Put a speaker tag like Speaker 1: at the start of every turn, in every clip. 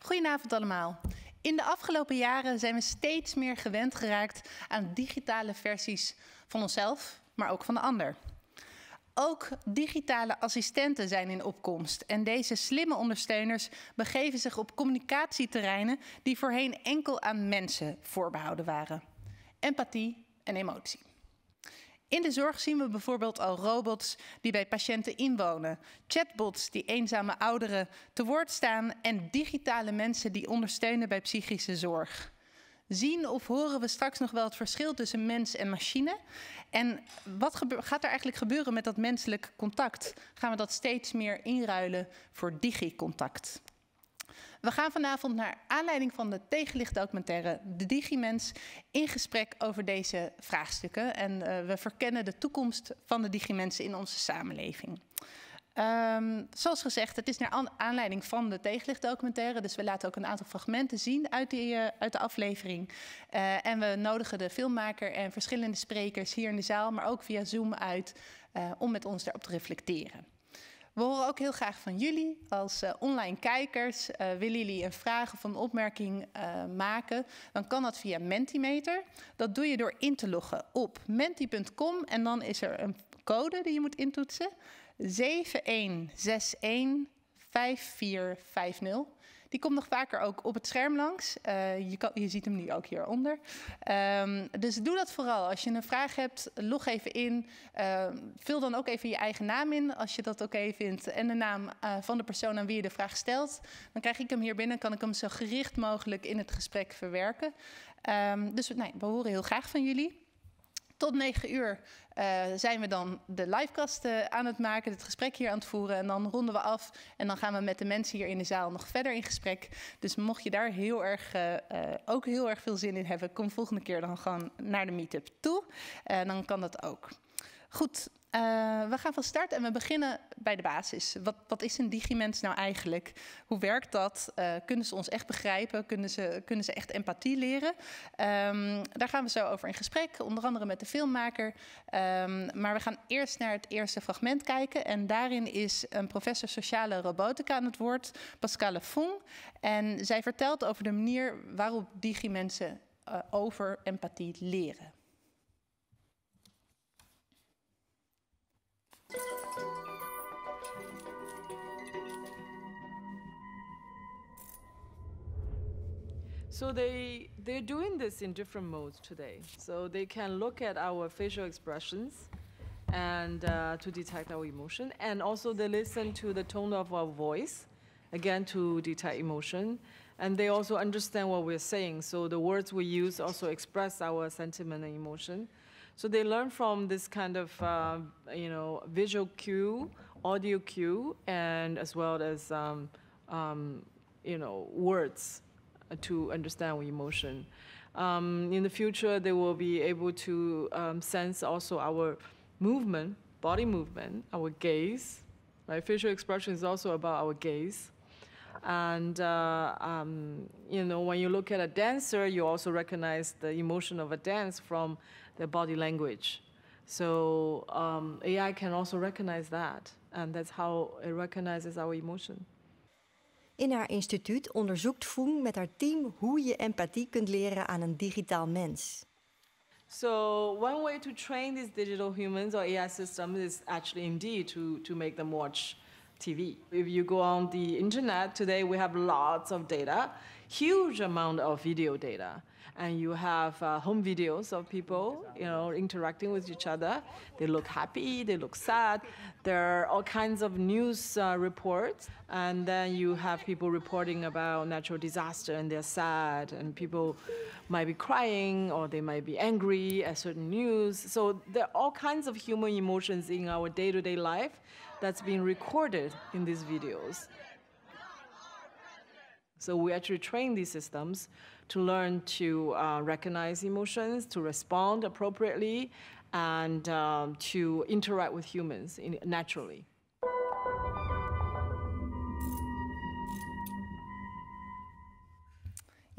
Speaker 1: Goedenavond allemaal. In de afgelopen jaren zijn we steeds meer gewend geraakt aan digitale versies van onszelf, maar ook van de ander. Ook digitale assistenten zijn in opkomst en deze slimme ondersteuners begeven zich op communicatieterreinen die voorheen enkel aan mensen voorbehouden waren. Empathie en emotie. In de zorg zien we bijvoorbeeld al robots die bij patiënten inwonen, chatbots die eenzame ouderen te woord staan en digitale mensen die ondersteunen bij psychische zorg. Zien of horen we straks nog wel het verschil tussen mens en machine? En wat gaat er eigenlijk gebeuren met dat menselijk contact? Gaan we dat steeds meer inruilen voor digicontact? We gaan vanavond naar aanleiding van de tegenlichtdocumentaire De Digimens in gesprek over deze vraagstukken. En we verkennen de toekomst van de digimensen in onze samenleving. Zoals gezegd, het is naar aanleiding van de tegenlichtdocumentaire. Dus we laten ook een aantal fragmenten zien uit de aflevering. En we nodigen de filmmaker en verschillende sprekers hier in de zaal, maar ook via Zoom uit, om met ons daarop te reflecteren. We horen ook heel graag van jullie als online kijkers. Willen jullie een vraag of een opmerking maken? Dan kan dat via Mentimeter. Dat doe je door in te loggen op menti.com en dan is er een code die je moet intoetsen. 71615450. Die komt nog vaker ook op het scherm langs. Je ziet hem nu ook hieronder. Dus doe dat vooral. Als je een vraag hebt, log even in. Vul dan ook even je eigen naam in, als je dat oké vindt. En de naam van de persoon aan wie je de vraag stelt. Dan krijg ik hem hier binnen, kan ik hem zo gericht mogelijk in het gesprek verwerken. Dus we horen heel graag van jullie. Tot 9 uur zijn we dan de livecast aan het maken, het gesprek hier aan het voeren. En dan ronden we af en dan gaan we met de mensen hier in de zaal nog verder in gesprek. Dus mocht je daar ook heel erg veel zin in hebben, kom volgende keer dan gewoon naar de meetup toe. Dan kan dat ook. Goed, we gaan van start en we beginnen bij de basis. Wat is een digimens nou eigenlijk? Hoe werkt dat? Kunnen ze ons echt begrijpen? Kunnen ze echt empathie leren? Daar gaan we zo over in gesprek, onder andere met de filmmaker. Maar we gaan eerst naar het eerste fragment kijken. En daarin is een professor sociale robotica aan het woord, Pascale Fung. En zij vertelt over de manier waarop digimensen over empathie leren.
Speaker 2: So they're doing this in different modes today. So they can look at our facial expressions and to detect our emotion. And also they listen to the tone of our voice, again, to detect emotion. And they also understand what we're saying. So the words we use also express our sentiment and emotion. So they learn from this kind of, visual cue, audio cue, and as well as, words to understand our emotion. In the future, they will be able to sense also our movement, body movement, our gaze. Right? Facial expression is also about our gaze. And, when you look at a dancer, you also recognize the emotion of a dance from their body language. So AI can also recognize that. And that's how it recognizes our emotion.
Speaker 3: In haar instituut onderzoekt Fung met haar team hoe je empathie kunt leren aan een digitaal mens.
Speaker 2: So one way to train these digital humans or AI systems is actually indeed to make them watch TV. If you go on the internet today, we have lots of data, huge amount of video data. And you have home videos of people, interacting with each other. They look happy, they look sad. There are all kinds of news reports. And then you have people reporting about natural disaster and they're sad. And people might be crying or they might be angry at certain news. So there are all kinds of human emotions in our day-to-day life that's being recorded in these videos. So we actually train these systems to learn to recognize emotions, to respond appropriately, and to interact with humans naturally.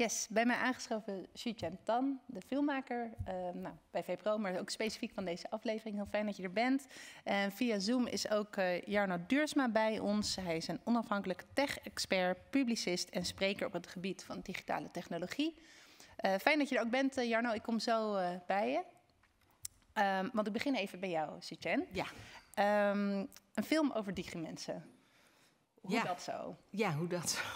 Speaker 1: Yes, bij mij aangeschoven Xueqian Tan, de filmmaker bij VPRO, maar ook specifiek van deze aflevering. Heel fijn dat je er bent. Via Zoom is ook Jarno Duursma bij ons. Hij is een onafhankelijk tech-expert, publicist en spreker op het gebied van digitale technologie. Fijn dat je er ook bent, Jarno. Ik kom zo bij je. Want ik begin even bij jou, Xueqian.
Speaker 4: Ja.
Speaker 1: Een film over digimensen. Hoe dat zo?
Speaker 4: Ja, hoe dat zo?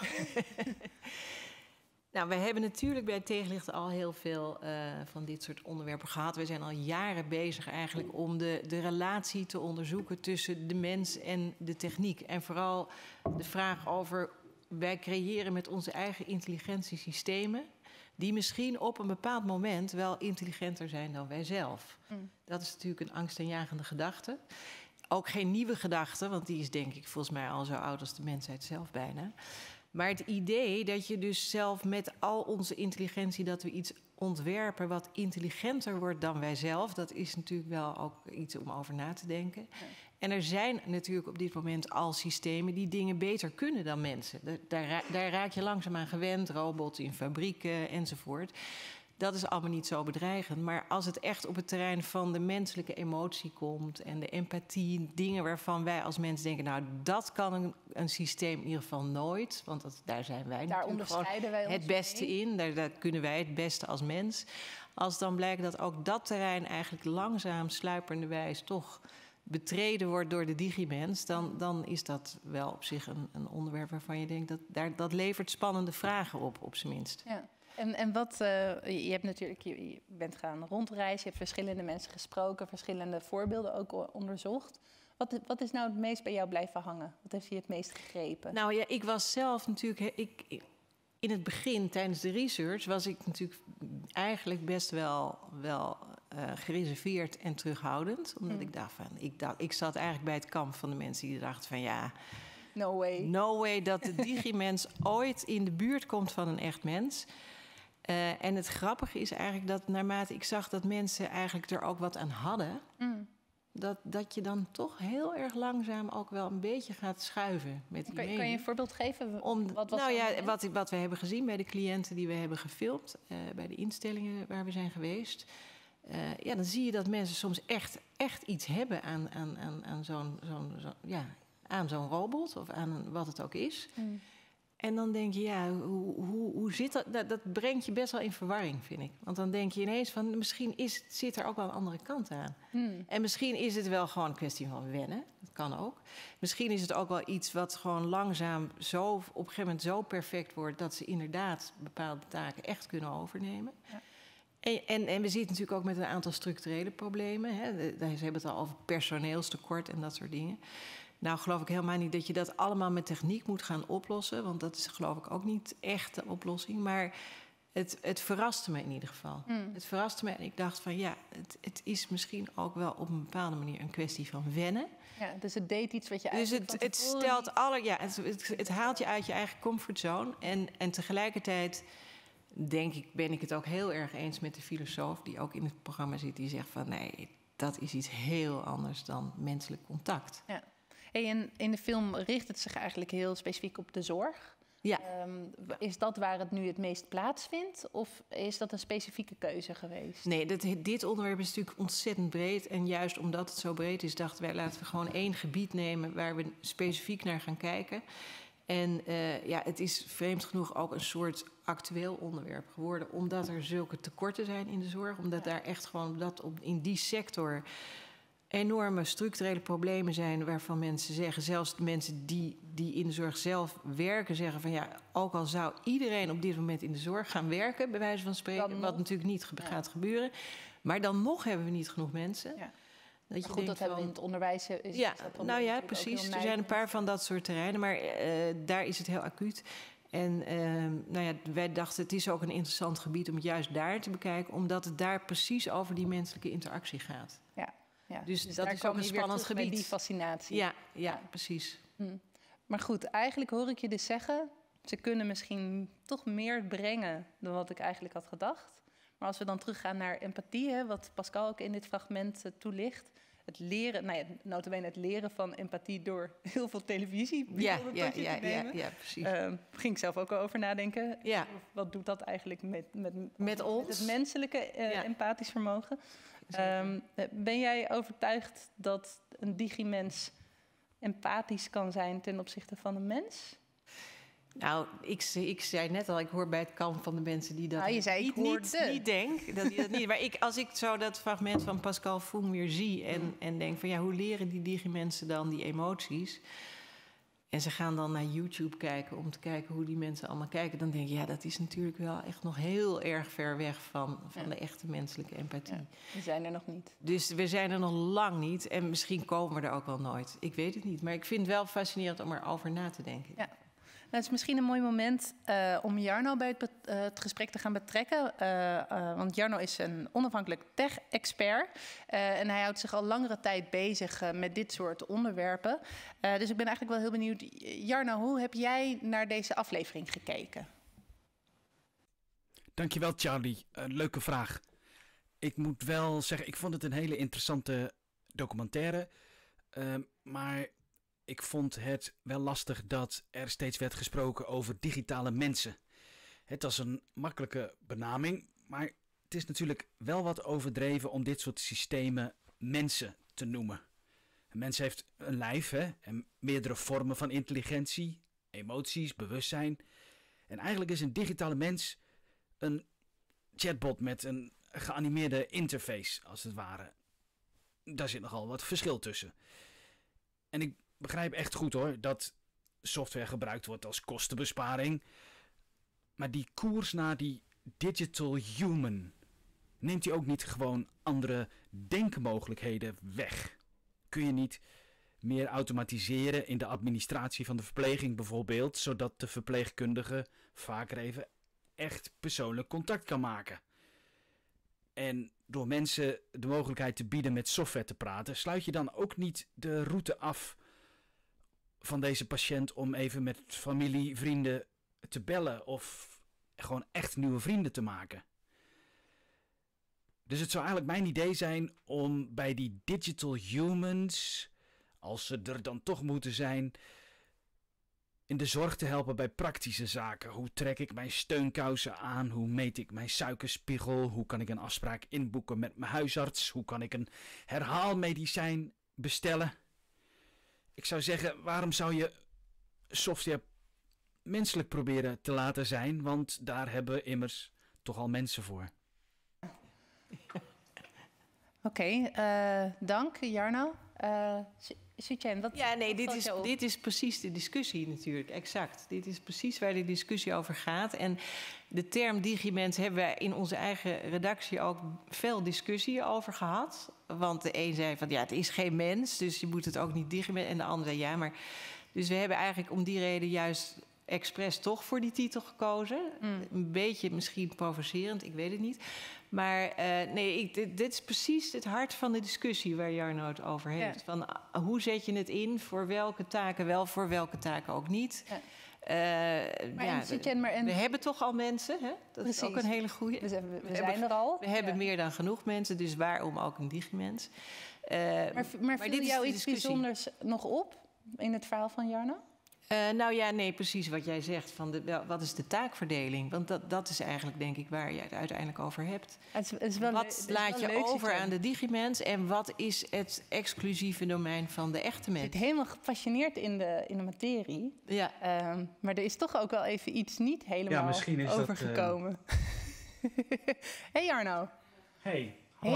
Speaker 4: Nou, wij hebben natuurlijk bij Tegenlicht al heel veel van dit soort onderwerpen gehad. We zijn al jaren bezig eigenlijk om de relatie te onderzoeken tussen de mens en de techniek. En vooral de vraag over, wij creëren met onze eigen intelligentiesystemen die misschien op een bepaald moment wel intelligenter zijn dan wij zelf. Dat is natuurlijk een angstaanjagende gedachte. Ook geen nieuwe gedachte, want die is denk ik volgens mij al zo oud als de mensheid zelf bijna. Maar het idee dat je dus zelf met al onze intelligentie, dat we iets ontwerpen wat intelligenter wordt dan wij zelf, dat is natuurlijk wel ook iets om over na te denken. Ja. En er zijn natuurlijk op dit moment al systemen die dingen beter kunnen dan mensen. Daar raak je langzaam aan gewend, robots in fabrieken enzovoort. Dat is allemaal niet zo bedreigend. Maar als het echt op het terrein van de menselijke emotie komt en de empathie, dingen waarvan wij als mens denken, nou, dat kan een systeem in ieder geval nooit. Want daar zijn wij
Speaker 1: daar
Speaker 4: natuurlijk
Speaker 1: onderscheiden wij ons
Speaker 4: het beste
Speaker 1: mee
Speaker 4: in. Daar kunnen wij het beste als mens. Als dan blijkt dat ook dat terrein eigenlijk langzaam, sluipenderwijs toch betreden wordt door de digimens, dan is dat wel op zich een onderwerp waarvan je denkt dat levert spannende vragen op zijn minst.
Speaker 1: Ja. En wat, je hebt natuurlijk, je bent gaan rondreizen, je hebt verschillende mensen gesproken, verschillende voorbeelden ook onderzocht. Wat is nou het meest bij jou blijven hangen? Wat heeft je het meest gegrepen?
Speaker 4: Nou ja, ik was zelf natuurlijk, in het begin tijdens de research was ik natuurlijk eigenlijk best wel gereserveerd en terughoudend. Omdat ik dacht ik zat eigenlijk bij het kamp van de mensen die dachten van ja, no way dat de digimens ooit in de buurt komt van een echt mens. En het grappige is eigenlijk dat naarmate ik zag dat mensen eigenlijk er ook wat aan hadden, dat je dan toch heel erg langzaam ook wel een beetje gaat schuiven met die mening.
Speaker 1: Kan je een voorbeeld geven?
Speaker 4: Wat we hebben gezien bij de cliënten die we hebben gefilmd, bij de instellingen waar we zijn geweest, dan zie je dat mensen soms echt iets hebben aan zo'n robot of aan wat het ook is. En dan denk je, ja, hoe zit dat? Dat brengt je best wel in verwarring, vind ik. Want dan denk je ineens van, misschien zit er ook wel een andere kant aan. En misschien is het wel gewoon een kwestie van wennen. Dat kan ook. Misschien is het ook wel iets wat gewoon langzaam op een gegeven moment zo perfect wordt dat ze inderdaad bepaalde taken echt kunnen overnemen. Ja. En we zitten natuurlijk ook met een aantal structurele problemen. Hè. Ze hebben het al over personeelstekort en dat soort dingen. Nou geloof ik helemaal niet dat je dat allemaal met techniek moet gaan oplossen. Want dat is geloof ik ook niet echt de oplossing. Maar het verraste me in ieder geval. Het verraste me en ik dacht van ja, het is misschien ook wel op een bepaalde manier een kwestie van wennen.
Speaker 1: Ja, dus het deed iets wat je
Speaker 4: dus
Speaker 1: eigenlijk
Speaker 4: het haalt je uit je eigen comfortzone. En tegelijkertijd ben ik het ook heel erg eens met de filosoof die ook in het programma zit. Die zegt van nee, dat is iets heel anders dan menselijk contact.
Speaker 1: Ja. Hey, in de film richt het zich eigenlijk heel specifiek op de zorg.
Speaker 4: Ja.
Speaker 1: Is dat waar het nu het meest plaatsvindt? Of is dat een specifieke keuze geweest?
Speaker 4: Nee, dit onderwerp is natuurlijk ontzettend breed. En juist omdat het zo breed is, dachten wij, laten we gewoon één gebied nemen waar we specifiek naar gaan kijken. En het is vreemd genoeg ook een soort actueel onderwerp geworden. Omdat er zulke tekorten zijn in de zorg. Omdat daar echt gewoon in die sector enorme structurele problemen zijn waarvan mensen zeggen, zelfs de mensen die in de zorg zelf werken, zeggen van ja, ook al zou iedereen op dit moment in de zorg gaan werken, bij wijze van spreken, wat natuurlijk niet gaat gebeuren, maar dan nog hebben we niet genoeg mensen. Ja.
Speaker 1: Dat hebben we in het onderwijs.
Speaker 4: Precies. Er zijn een paar van dat soort terreinen, maar daar is het heel acuut. En wij dachten, het is ook een interessant gebied om het juist daar te bekijken, omdat het daar precies over die menselijke interactie gaat.
Speaker 1: Ja,
Speaker 4: dus dat is ook een spannend gebied.
Speaker 1: Die fascinatie.
Speaker 4: Ja, precies.
Speaker 1: Maar goed, eigenlijk hoor ik je dus zeggen, ze kunnen misschien toch meer brengen dan wat ik eigenlijk had gedacht. Maar als we dan teruggaan naar empathie, wat Pascal ook in dit fragment toelicht, het leren, nota bene het leren van empathie door heel veel televisie te nemen.
Speaker 4: Ja, precies.
Speaker 1: Ging ik zelf ook al over nadenken.
Speaker 4: Ja.
Speaker 1: Wat doet dat eigenlijk
Speaker 4: met ons?
Speaker 1: Het menselijke empathisch vermogen? Ben jij overtuigd dat een digimens empathisch kan zijn ten opzichte van een mens?
Speaker 4: Nou, ik zei net al, ik hoor bij het kamp van de mensen die dat
Speaker 1: je zei,
Speaker 4: niet denk. Dat die dat niet. Maar als ik zo dat fragment van Pascal Fung weer zie en denk van hoe leren die digimensen dan die emoties? En ze gaan dan naar YouTube kijken om te kijken hoe die mensen allemaal kijken. Dan denk ik, dat is natuurlijk wel echt nog heel erg ver weg van de echte menselijke empathie. Ja,
Speaker 1: we zijn er nog niet.
Speaker 4: Dus we zijn er nog lang niet. En misschien komen we er ook wel nooit. Ik weet het niet. Maar ik vind het wel fascinerend om erover na te denken.
Speaker 1: Ja. Nou, het is misschien een mooi moment om Jarno bij het gesprek te gaan betrekken. Want Jarno is een onafhankelijk tech-expert. En hij houdt zich al langere tijd bezig met dit soort onderwerpen. Dus ik ben eigenlijk wel heel benieuwd. Jarno, hoe heb jij naar deze aflevering gekeken?
Speaker 5: Dankjewel, Charlie. Leuke vraag. Ik moet wel zeggen, ik vond het een hele interessante documentaire. Maar ik vond het wel lastig dat er steeds werd gesproken over digitale mensen. Het was een makkelijke benaming, maar het is natuurlijk wel wat overdreven om dit soort systemen mensen te noemen. Een mens heeft een lijf en meerdere vormen van intelligentie, emoties, bewustzijn. En eigenlijk is een digitale mens een chatbot met een geanimeerde interface, als het ware. Daar zit nogal wat verschil tussen. En ik begrijp echt goed hoor, dat software gebruikt wordt als kostenbesparing. Maar die koers naar die digital human, neemt die ook niet gewoon andere denkmogelijkheden weg? Kun je niet meer automatiseren in de administratie van de verpleging bijvoorbeeld, zodat de verpleegkundige vaker even echt persoonlijk contact kan maken? En door mensen de mogelijkheid te bieden met software te praten, sluit je dan ook niet de route af van deze patiënt om even met familie, vrienden te bellen of gewoon echt nieuwe vrienden te maken? Dus het zou eigenlijk mijn idee zijn om bij die digital humans, als ze er dan toch moeten zijn, in de zorg te helpen bij praktische zaken. Hoe trek ik mijn steunkousen aan? Hoe meet ik mijn suikerspiegel? Hoe kan ik een afspraak inboeken met mijn huisarts? Hoe kan ik een herhaalmedicijn bestellen? Ik zou zeggen, waarom zou je software menselijk proberen te laten zijn? Want daar hebben we immers toch al mensen voor.
Speaker 1: Oké, dank Jarno. Suzanne, wat...
Speaker 4: Ja, nee, dit is precies de discussie natuurlijk, exact. Dit is precies waar de discussie over gaat. En de term digimens hebben wij in onze eigen redactie ook veel discussie over gehad. Want de een zei van, het is geen mens, dus je moet het ook niet digimens. En de ander zei, maar... Dus we hebben eigenlijk om die reden juist expres toch voor die titel gekozen. Een beetje misschien provocerend, ik weet het niet. Maar dit is precies het hart van de discussie waar Jarno het over heeft. Ja. Van hoe zet je het in, voor welke taken wel, voor welke taken ook niet. Ja. We hebben toch al mensen, hè? Dat Precies. Is ook een hele goede.
Speaker 1: Dus we zijn er al.
Speaker 4: We hebben meer dan genoeg mensen, dus waarom ook een digimens?
Speaker 1: Maar viel jou iets bijzonders nog op in het verhaal van Jarno?
Speaker 4: Precies wat jij zegt. Wat is de taakverdeling? Want dat is eigenlijk, denk ik, waar je het uiteindelijk over hebt. Wat laat je over aan de digimens en wat is het exclusieve domein van de echte mens?
Speaker 1: Je zit helemaal gepassioneerd in de materie. Ja. Maar er is toch ook wel even iets niet helemaal overgekomen. Hey Jarno.
Speaker 5: Hey.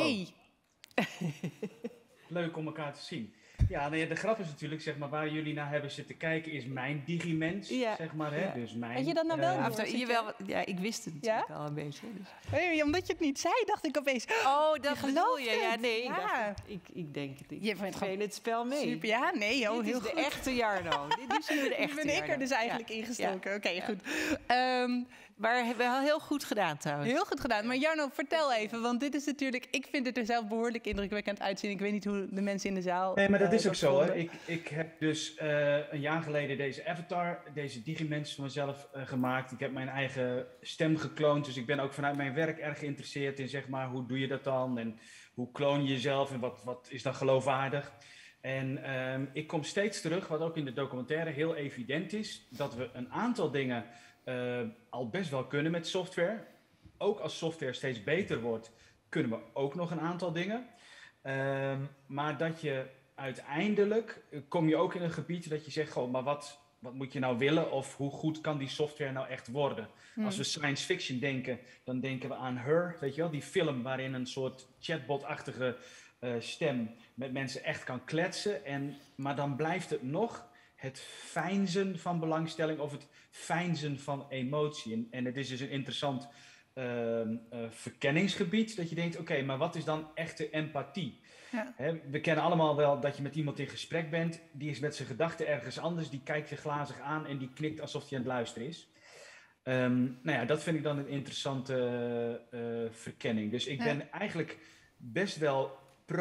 Speaker 5: Leuk om elkaar te zien. Ja, de grap is natuurlijk, zeg maar, waar jullie naar hebben zitten kijken, is mijn digimens, zeg maar. Hè? Dus mijn,
Speaker 1: had je dat nou wel
Speaker 4: Ja, ik wist het natuurlijk al een beetje. Dus.
Speaker 1: Nee, omdat je het niet zei, dacht ik opeens...
Speaker 4: Oh, dat bedoel je? Ja, nee, ik denk het. Ik speel het spel mee.
Speaker 1: Super, ja, nee,
Speaker 4: dit is de echte Jarno. Dit is nu de echte Jarno.
Speaker 1: Ben ik er dus eigenlijk ingestoken. Ja. Oké, goed.
Speaker 4: Maar wel heel goed gedaan trouwens.
Speaker 1: Heel goed gedaan. Maar Jarno, vertel even, want dit is natuurlijk... Ik vind het er zelf behoorlijk indrukwekkend uitzien. Ik weet niet hoe de mensen in de zaal...
Speaker 6: Nee, maar dat is ook zo.
Speaker 1: vonden.
Speaker 6: Hè. Ik heb dus een jaar geleden deze avatar, deze digimens van mezelf gemaakt. Ik heb mijn eigen stem gekloond. Dus ik ben ook vanuit mijn werk erg geïnteresseerd in, zeg maar, hoe doe je dat dan? En hoe kloon je jezelf en wat is dan geloofwaardig? En ik kom steeds terug, wat ook in de documentaire heel evident is, dat we een aantal dingen al best wel kunnen met software. Ook als software steeds beter wordt, kunnen we ook nog een aantal dingen. Maar dat je uiteindelijk, kom je ook in een gebied dat je zegt, goh, maar wat moet je nou willen? Of hoe goed kan die software nou echt worden? Als we science fiction denken, dan denken we aan Her, weet je wel? Die film waarin een soort chatbot-achtige stem met mensen echt kan kletsen. Maar dan blijft het nog het feinzen van belangstelling of het feinzen van emotie. En het is dus een interessant verkenningsgebied dat je denkt, oké, maar wat is dan echte empathie?
Speaker 1: Ja.
Speaker 6: We kennen allemaal wel dat je met iemand in gesprek bent, die is met zijn gedachten ergens anders, die kijkt je glazig aan en die knikt alsof hij aan het luisteren is. Nou ja, dat vind ik dan een interessante verkenning. Dus ik ben eigenlijk best wel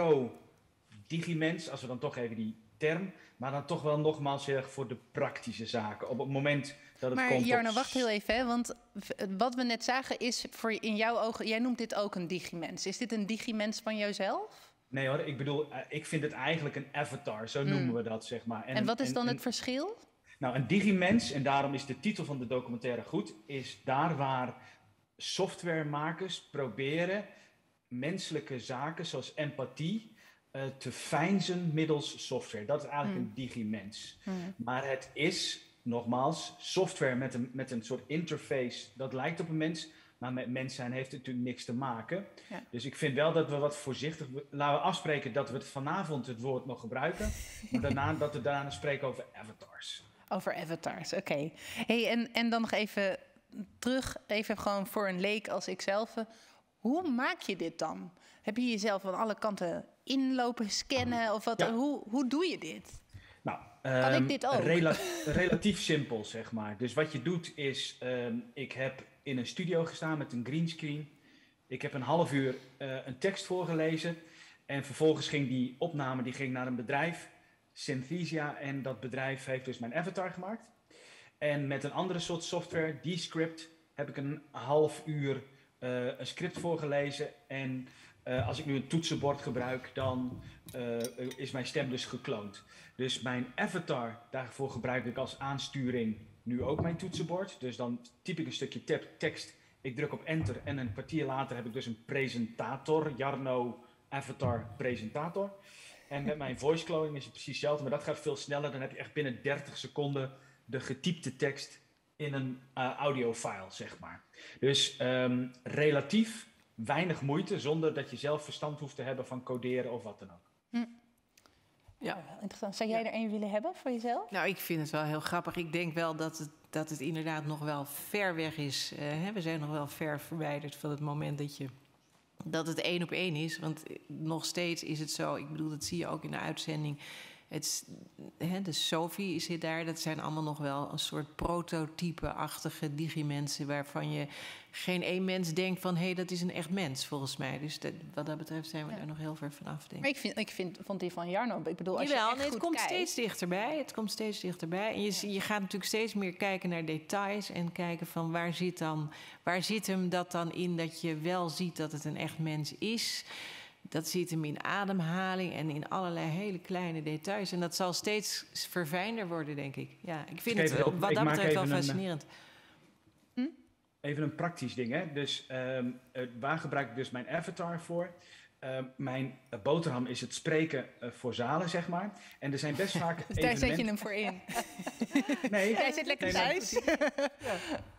Speaker 6: pro-digimens, als we dan toch even die term, maar dan toch wel nogmaals heel erg voor de praktische zaken. Op het moment dat het
Speaker 1: maar
Speaker 6: komt
Speaker 1: Jarno, wacht heel even, hè, want wat we net zagen is voor in jouw ogen, jij noemt dit ook een digimens. Is dit een digimens van jouzelf?
Speaker 6: Nee hoor, ik bedoel, ik vind het eigenlijk een avatar, zo noemen we dat, zeg maar.
Speaker 1: En wat is dan het verschil?
Speaker 6: Nou, een digimens, en daarom is de titel van de documentaire goed, is daar waar softwaremakers proberen menselijke zaken zoals empathie te feinzen middels software. Dat is eigenlijk een digimens. Maar het is, nogmaals, software met een soort interface dat lijkt op een mens, maar met mens zijn heeft het natuurlijk niks te maken. Ja. Dus ik vind wel dat we wat voorzichtig... Laten we afspreken dat we het vanavond het woord nog gebruiken, maar dat we daarna spreken over avatars.
Speaker 1: Over avatars, oké. Hey, en dan nog even terug, even gewoon voor een leek als ikzelf. Hoe maak je dit dan? Heb je jezelf aan alle kanten inlopen, scannen? Of wat? Ja. Hoe doe je dit?
Speaker 6: Nou,
Speaker 1: kan ik dit ook?
Speaker 6: Relatief simpel, zeg maar. Dus wat je doet is, ik heb in een studio gestaan met een greenscreen. Ik heb een half uur een tekst voorgelezen. En vervolgens ging die opname naar een bedrijf, Synthesia. En dat bedrijf heeft dus mijn avatar gemaakt. En met een andere soort software, Descript, heb ik een half uur een script voorgelezen. En als ik nu een toetsenbord gebruik, dan is mijn stem dus gekloond. Dus mijn avatar, daarvoor gebruik ik als aansturing nu ook mijn toetsenbord. Dus dan typ ik een stukje tekst, ik druk op enter en een kwartier later heb ik dus een presentator, Jarno avatar presentator. En met mijn voice cloning is het precies hetzelfde, maar dat gaat veel sneller. Dan heb je echt binnen 30 seconden de getypte tekst in een audiofile, zeg maar. Dus relatief weinig moeite, zonder dat je zelf verstand hoeft te hebben van coderen of wat dan ook.
Speaker 1: Ja, interessant. Zou jij er een willen hebben voor jezelf?
Speaker 4: Nou, ik vind het wel heel grappig. Ik denk wel dat het inderdaad nog wel ver weg is. We zijn nog wel ver verwijderd van het moment dat het 1 op 1 is. Want nog steeds is het zo, ik bedoel, dat zie je ook in de uitzending. De Sophie zit daar, dat zijn allemaal nog wel een soort prototype-achtige digimensen waarvan je geen één mens denkt van, hé, dat is een echt mens, volgens mij. Dus wat dat betreft zijn we daar nog heel ver vanaf, denk ik.
Speaker 1: Maar ik vond die van Jarno, ik bedoel, als je echt
Speaker 4: het komt steeds dichterbij. Het komt steeds dichterbij. En je gaat natuurlijk steeds meer kijken naar details en kijken van waar zit hem dat dan in dat je wel ziet dat het een echt mens is. Dat zit hem in ademhaling en in allerlei hele kleine details. En dat zal steeds verfijnder worden, denk ik. Ja, ik vind het wat dat betreft wel fascinerend.
Speaker 6: Even een praktisch ding, hè. Dus waar gebruik ik dus mijn avatar voor? Mijn boterham is het spreken voor zalen, zeg maar. En er zijn best vaak
Speaker 1: dus daar zet je hem voor in.
Speaker 6: Nee.
Speaker 1: Jij zit lekker thuis.
Speaker 6: Ja.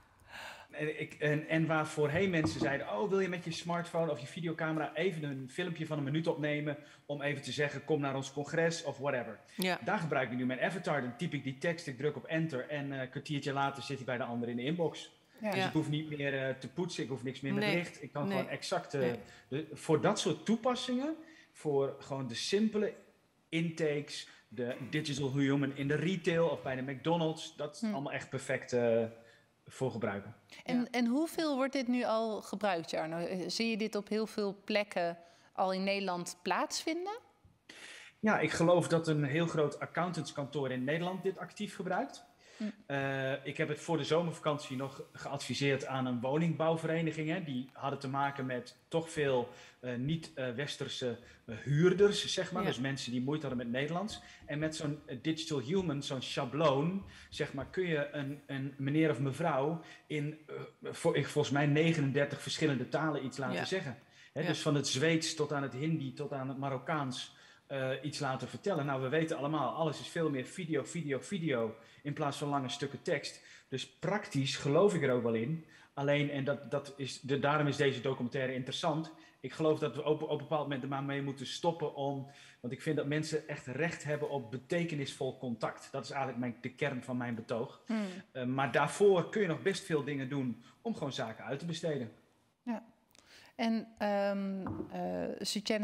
Speaker 6: En waar voorheen mensen zeiden, oh, wil je met je smartphone of je videocamera even een filmpje van 1 minuut opnemen om even te zeggen, kom naar ons congres of whatever. Ja. Daar gebruik ik nu mijn avatar, dan typ ik die tekst, ik druk op enter en een kwartiertje later zit hij bij de ander in de inbox. Ja. Dus ik hoef niet meer te poetsen, ik hoef niks meer met licht. Ik kan gewoon exact, voor dat soort toepassingen, voor gewoon de simpele intakes, de digital human in de retail of bij de McDonald's, dat is allemaal echt perfect voor gebruiken.
Speaker 1: En hoeveel wordt dit nu al gebruikt, Jarno? Zie je dit op heel veel plekken al in Nederland plaatsvinden?
Speaker 6: Ja, ik geloof dat een heel groot accountantskantoor in Nederland dit actief gebruikt. Ik heb het voor de zomervakantie nog geadviseerd aan een woningbouwvereniging. Hè. Die hadden te maken met toch veel niet-westerse huurders, zeg maar. Ja. Dus mensen die moeite hadden met Nederlands. En met zo'n digital human, zo'n schabloon, zeg maar, kun je een meneer of mevrouw in volgens mij 39 verschillende talen iets laten zeggen. Hè, dus van het Zweeds tot aan het Hindi tot aan het Marokkaans iets laten vertellen. Nou, we weten allemaal, alles is veel meer video in plaats van lange stukken tekst. Dus praktisch geloof ik er ook wel in. Alleen, en daarom is deze documentaire interessant. Ik geloof dat we op een bepaald moment er maar mee moeten stoppen want ik vind dat mensen echt recht hebben op betekenisvol contact. Dat is eigenlijk de kern van mijn betoog. Maar daarvoor kun je nog best veel dingen doen om gewoon zaken uit te besteden.
Speaker 1: Ja. En Sucen,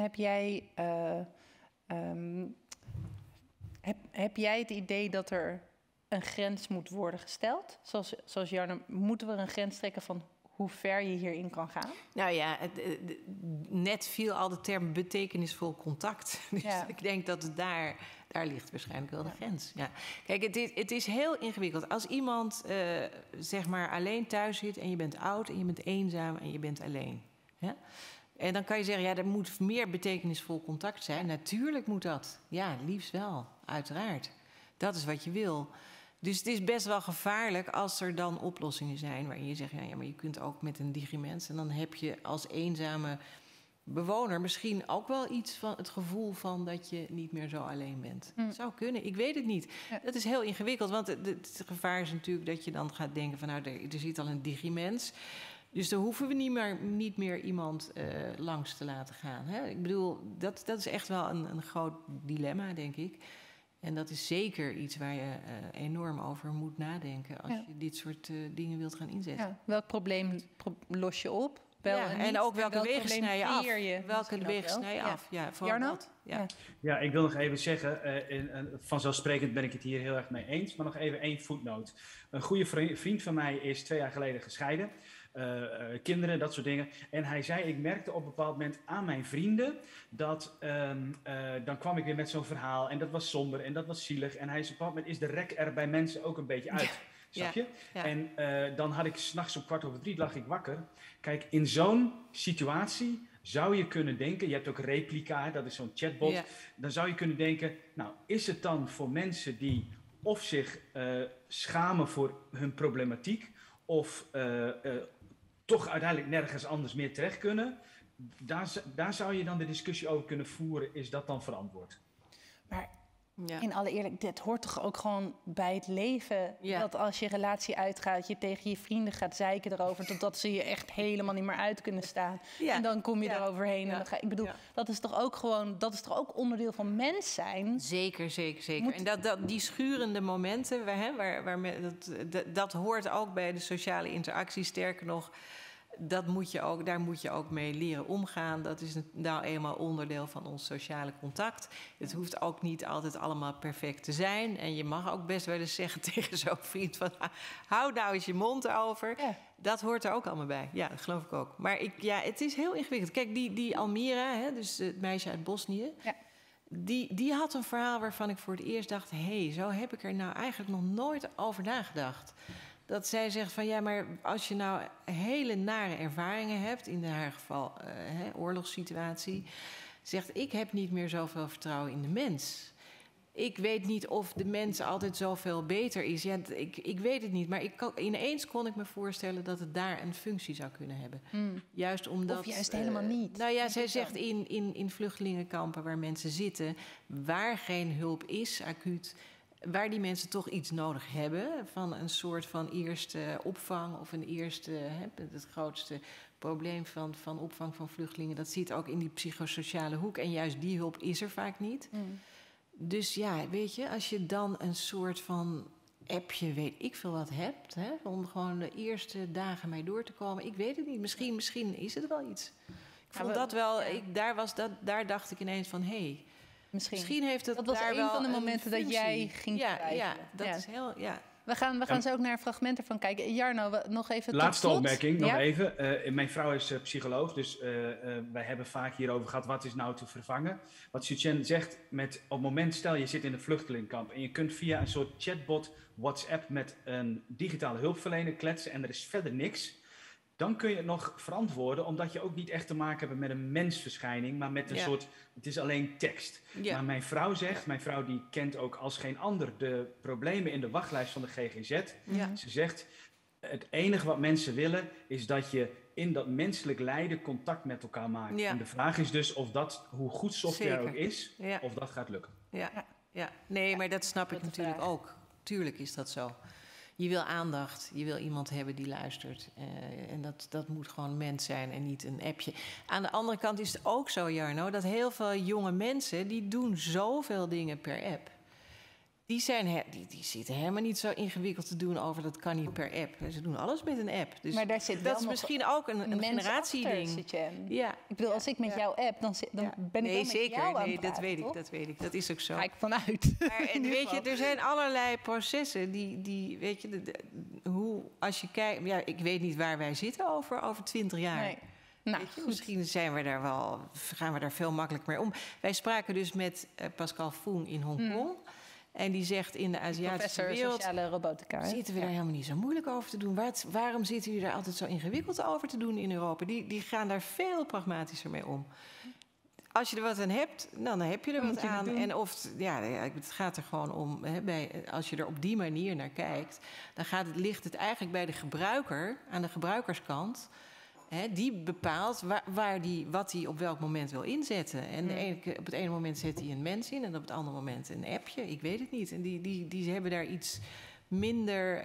Speaker 1: heb jij het idee dat er een grens moet worden gesteld? Zoals Jarno, moeten we een grens trekken van hoe ver je hierin kan gaan? Nou ja,
Speaker 4: net viel al de term betekenisvol contact. Dus ik denk dat het daar ligt waarschijnlijk wel de grens. Ja. Kijk, het is heel ingewikkeld. Als iemand zeg maar alleen thuis zit en je bent oud en je bent eenzaam en je bent alleen. Ja? En dan kan je zeggen, er moet meer betekenisvol contact zijn. Natuurlijk moet dat. Ja, liefst wel, uiteraard. Dat is wat je wil. Dus het is best wel gevaarlijk als er dan oplossingen zijn waarin je zegt, maar je kunt ook met een digimens. En dan heb je als eenzame bewoner misschien ook wel iets van het gevoel van dat je niet meer zo alleen bent. Dat zou kunnen, ik weet het niet. Ja. Dat is heel ingewikkeld, want het gevaar is natuurlijk dat je dan gaat denken van er zit al een digimens. Dus dan hoeven we niet meer iemand langs te laten gaan. Hè? Ik bedoel, dat is echt wel een groot dilemma, denk ik. En dat is zeker iets waar je enorm over moet nadenken als je dit soort dingen wilt gaan inzetten. Ja,
Speaker 1: welk probleem los je op?
Speaker 4: En ook welke wegen snij je af? Welke wegen snij je af?
Speaker 1: Ja, Jarno?
Speaker 6: Ja, ik wil nog even zeggen, vanzelfsprekend ben ik het hier heel erg mee eens, maar nog even 1 voetnoot. Een goede vriend van mij is 2 jaar geleden gescheiden. Kinderen, dat soort dingen. En hij zei, ik merkte op een bepaald moment aan mijn vrienden dat dan kwam ik weer met zo'n verhaal en dat was somber en dat was zielig. En hij zei, op een bepaald moment is de rek er bij mensen ook een beetje uit. Snap je? Ja. En dan had ik 's nachts om 2:15 lag ik wakker. Kijk, in zo'n situatie zou je kunnen denken, je hebt ook Replica, dat is zo'n chatbot. Ja. Dan zou je kunnen denken, nou, is het dan voor mensen die of zich schamen voor hun problematiek of toch uiteindelijk nergens anders meer terecht kunnen, daar zou je dan de discussie over kunnen voeren, is dat dan verantwoord?
Speaker 1: Maar in alle eerlijkheid, dit hoort toch ook gewoon bij het leven, dat als je relatie uitgaat, je tegen je vrienden gaat zeiken erover, totdat ze je echt helemaal niet meer uit kunnen staan. Ja. En dan kom je eroverheen. En dan ik bedoel, dat is toch ook gewoon, dat is toch ook onderdeel van mens zijn?
Speaker 4: Zeker. En die schurende momenten, dat hoort ook bij de sociale interactie. Sterker nog, daar moet je ook mee leren omgaan. Dat is nou eenmaal onderdeel van ons sociale contact. Het hoeft ook niet altijd allemaal perfect te zijn. En je mag ook best wel eens zeggen tegen zo'n vriend van, hou nou eens je mond over. Ja. Dat hoort er ook allemaal bij. Ja, dat geloof ik ook. Maar het is heel ingewikkeld. Kijk, die Almira, dus het meisje uit Bosnië, die had een verhaal waarvan ik voor het eerst dacht, zo heb ik er nou eigenlijk nog nooit over nagedacht. Dat zij zegt van, maar als je nou hele nare ervaringen hebt, in haar geval oorlogssituatie, zegt, ik heb niet meer zoveel vertrouwen in de mens. Ik weet niet of de mens altijd zoveel beter is. Ja, ik weet het niet, maar ineens kon ik me voorstellen dat het daar een functie zou kunnen hebben. Juist omdat,
Speaker 1: of juist helemaal niet.
Speaker 4: Nou ja, zij zegt in vluchtelingenkampen waar mensen zitten, waar geen hulp is, acuut, waar die mensen toch iets nodig hebben van een soort van eerste opvang of een eerste, het grootste probleem van opvang van vluchtelingen, dat zit ook in die psychosociale hoek en juist die hulp is er vaak niet. Dus ja, weet je, als je dan een soort van appje, weet ik veel wat hebt, om gewoon de eerste dagen mee door te komen, ik weet het niet, misschien is het wel iets. Ik vond dat wel, daar dacht ik ineens van, Misschien heeft het
Speaker 1: dat was
Speaker 4: daar
Speaker 1: een
Speaker 4: wel
Speaker 1: van de momenten dat jij ging schrijven.
Speaker 4: Ja, dat is heel,
Speaker 1: we gaan zo ook naar fragmenten van kijken. Jarno, nog even tot
Speaker 6: Laatste
Speaker 1: slot.
Speaker 6: opmerking, nog even. Mijn vrouw is psycholoog, dus wij hebben vaak hierover gehad, wat is nou te vervangen? Wat Suchen zegt, op het moment, stel je zit in een vluchtelingenkamp en je kunt via een soort chatbot WhatsApp met een digitale hulpverlener kletsen en er is verder niks. Dan kun je het nog verantwoorden, omdat je ook niet echt te maken hebt met een mensverschijning, maar met een soort, het is alleen tekst.
Speaker 4: Ja.
Speaker 6: Maar mijn vrouw die kent ook als geen ander de problemen in de wachtlijst van de GGZ.
Speaker 4: Ja.
Speaker 6: Ze zegt, het enige wat mensen willen is dat je in dat menselijk lijden contact met elkaar maakt.
Speaker 4: Ja.
Speaker 6: En de vraag is dus of dat, hoe goed software
Speaker 4: Zeker.
Speaker 6: ook is,
Speaker 4: Ja.
Speaker 6: of dat gaat lukken.
Speaker 4: Ja. Nee, maar dat snap ik
Speaker 1: de
Speaker 4: natuurlijk
Speaker 1: vraag.
Speaker 4: ook. Tuurlijk is dat zo. Je wil aandacht, je wil iemand hebben die luistert. En dat moet gewoon een mens zijn en niet een appje. Aan de andere kant is het ook zo, Jarno, dat heel veel jonge mensen, die doen zoveel dingen per app. Die zitten helemaal niet zo ingewikkeld te doen over dat kan niet per app. Ze doen alles met een app. Dus
Speaker 1: Maar daar zit wel
Speaker 4: dat is
Speaker 1: nog
Speaker 4: misschien ook een
Speaker 1: Mensen
Speaker 4: generatieding.
Speaker 1: achter, Suchen.
Speaker 4: Ja.
Speaker 1: Ik bedoel, als ik met jou app, dan ben ik wel met
Speaker 4: zeker.
Speaker 1: jou aan
Speaker 4: Nee,
Speaker 1: het praten,
Speaker 4: dat weet ik. Dat is ook zo.
Speaker 1: Ga ik vanuit.
Speaker 4: Maar
Speaker 1: In ieder
Speaker 4: weet je,
Speaker 1: geval.
Speaker 4: er zijn allerlei processen die weet je, hoe als je kijkt, ja, ik weet niet waar wij zitten over 20 jaar.
Speaker 1: Nee. Nou,
Speaker 4: Weet je,
Speaker 1: goed.
Speaker 4: misschien gaan we daar veel makkelijker mee om. Wij spraken dus met Pascal Fung in Hongkong. En die zegt in de Aziatische
Speaker 1: Professor
Speaker 4: wereld,
Speaker 1: sociale robotica. hè?
Speaker 4: zitten we daar helemaal niet zo moeilijk over te doen. Waarom zitten jullie daar altijd zo ingewikkeld over te doen in Europa? Die gaan daar veel pragmatischer mee om. Als je er wat aan hebt, dan heb je er
Speaker 1: Dan
Speaker 4: wat
Speaker 1: moet je het
Speaker 4: aan.
Speaker 1: doen.
Speaker 4: En het gaat er gewoon om, als je er op die manier naar kijkt, dan ligt het eigenlijk bij de gebruiker, aan de gebruikerskant. Die bepaalt wat hij op welk moment wil inzetten. En op het ene moment zet hij een mens in en op het andere moment een appje. Ik weet het niet. En die hebben daar iets minder.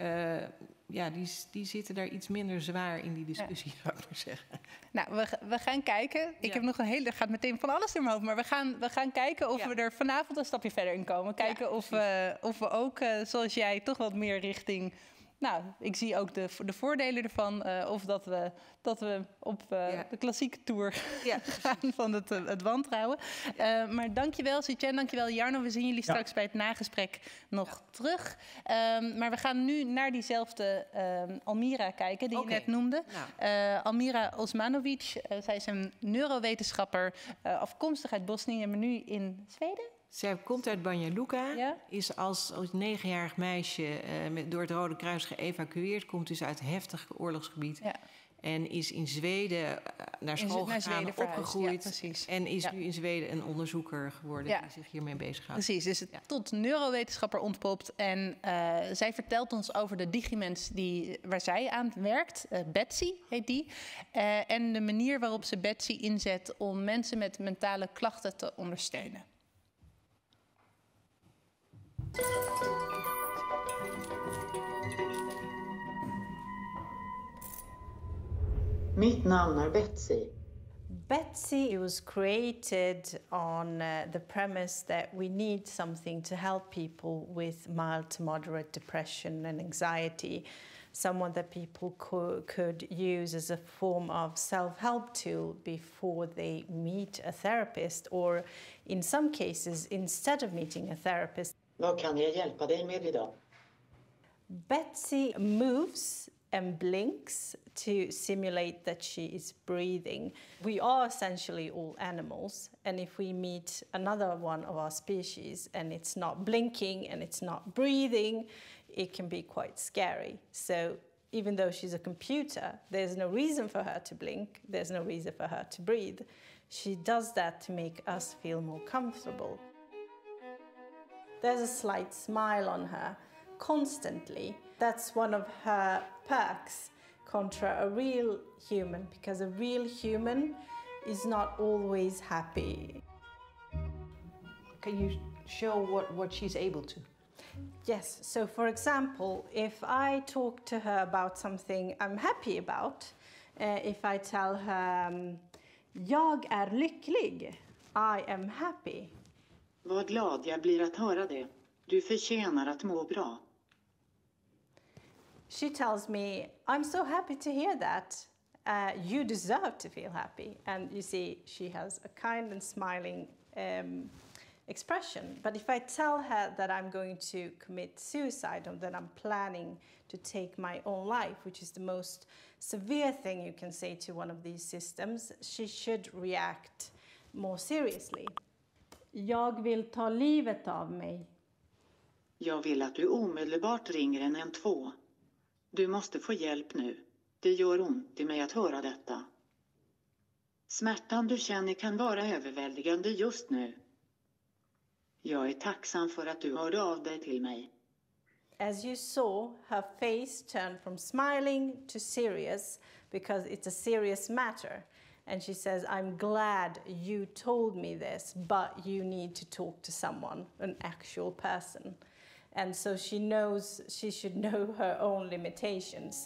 Speaker 4: Die zitten daar iets minder zwaar in die discussie, zou ik maar zeggen.
Speaker 1: Nou, we gaan kijken. Ik heb nog er gaat meteen van alles in mijn hoofd. Maar we gaan kijken of we er vanavond een stapje verder in komen. Kijken of we ook, zoals jij, toch wat meer richting... Nou, ik zie ook de voordelen ervan. Of dat we op de klassieke tour gaan van het wantrouwen. Maar dankjewel, Suchen. Dankjewel, Jarno. We zien jullie straks bij het nagesprek nog terug. Maar we gaan nu naar diezelfde Almira kijken, die je net noemde. Almira Osmanovic. Zij is een neurowetenschapper, afkomstig uit Bosnië, maar nu in Zweden.
Speaker 4: Zij komt uit Banja Luka, is als 9-jarig meisje door het Rode Kruis geëvacueerd, komt dus uit heftig oorlogsgebied. Ja. En is in Zweden naar school gegaan, opgegroeid. Ja, en is nu in Zweden een onderzoeker geworden die zich hiermee bezighoudt.
Speaker 1: Precies, dus tot neurowetenschapper ontpopt. En zij vertelt ons over de digimens waar zij aan werkt. Betsy heet die. En de manier waarop ze Betsy inzet om mensen met mentale klachten te ondersteunen.
Speaker 7: Mitt namn är Betsy.
Speaker 8: Betsy was created on the premise that we need something to help people with mild to moderate depression and anxiety, someone that people could use as a form of self-help tool before they meet a therapist, or in some cases, instead of meeting a therapist.
Speaker 7: Vad kan jag hjälpa dig med idag?
Speaker 8: Betsy moves and blinks to simulate that she is breathing. We are essentially all animals, and if we meet another one of our species and it's not blinking and it's not breathing, it can be quite scary. So even though she's a computer, there's no reason for her to blink, there's no reason for her to breathe. She does that to make us feel more comfortable. There's a slight smile on her constantly. That's one of her perks contra a real human, because a real human is not always happy.
Speaker 9: Can you show what she's able to?
Speaker 8: Yes, so for example, if I talk to her about something I'm happy about, if I tell her, jag är lycklig, I am happy.
Speaker 7: Vad glad jag blir att höra det. Du förtjänar att må bra.
Speaker 8: She tells me, I'm so happy to hear that. You deserve to feel happy. And you see, she has a kind and smiling expression. But if I tell her that I'm going to commit suicide or that I'm planning to take my own life, which is the most severe thing you can say to one of these systems, she should react more seriously. Jag vill ta livet av mig.
Speaker 7: Jag vill att du omedelbart ringer en 112. Du måste få hjälp nu. Det gör ont i mig att höra detta. Smärtan du känner kan vara överväldigande just nu. Jag är tacksam för att du hörde av dig till mig.
Speaker 8: As you saw, her face turned from smiling to serious because it's a serious matter. And she says, I'm glad you told me this, but you need to talk to someone, an actual person. And so she knows she should know her own limitations.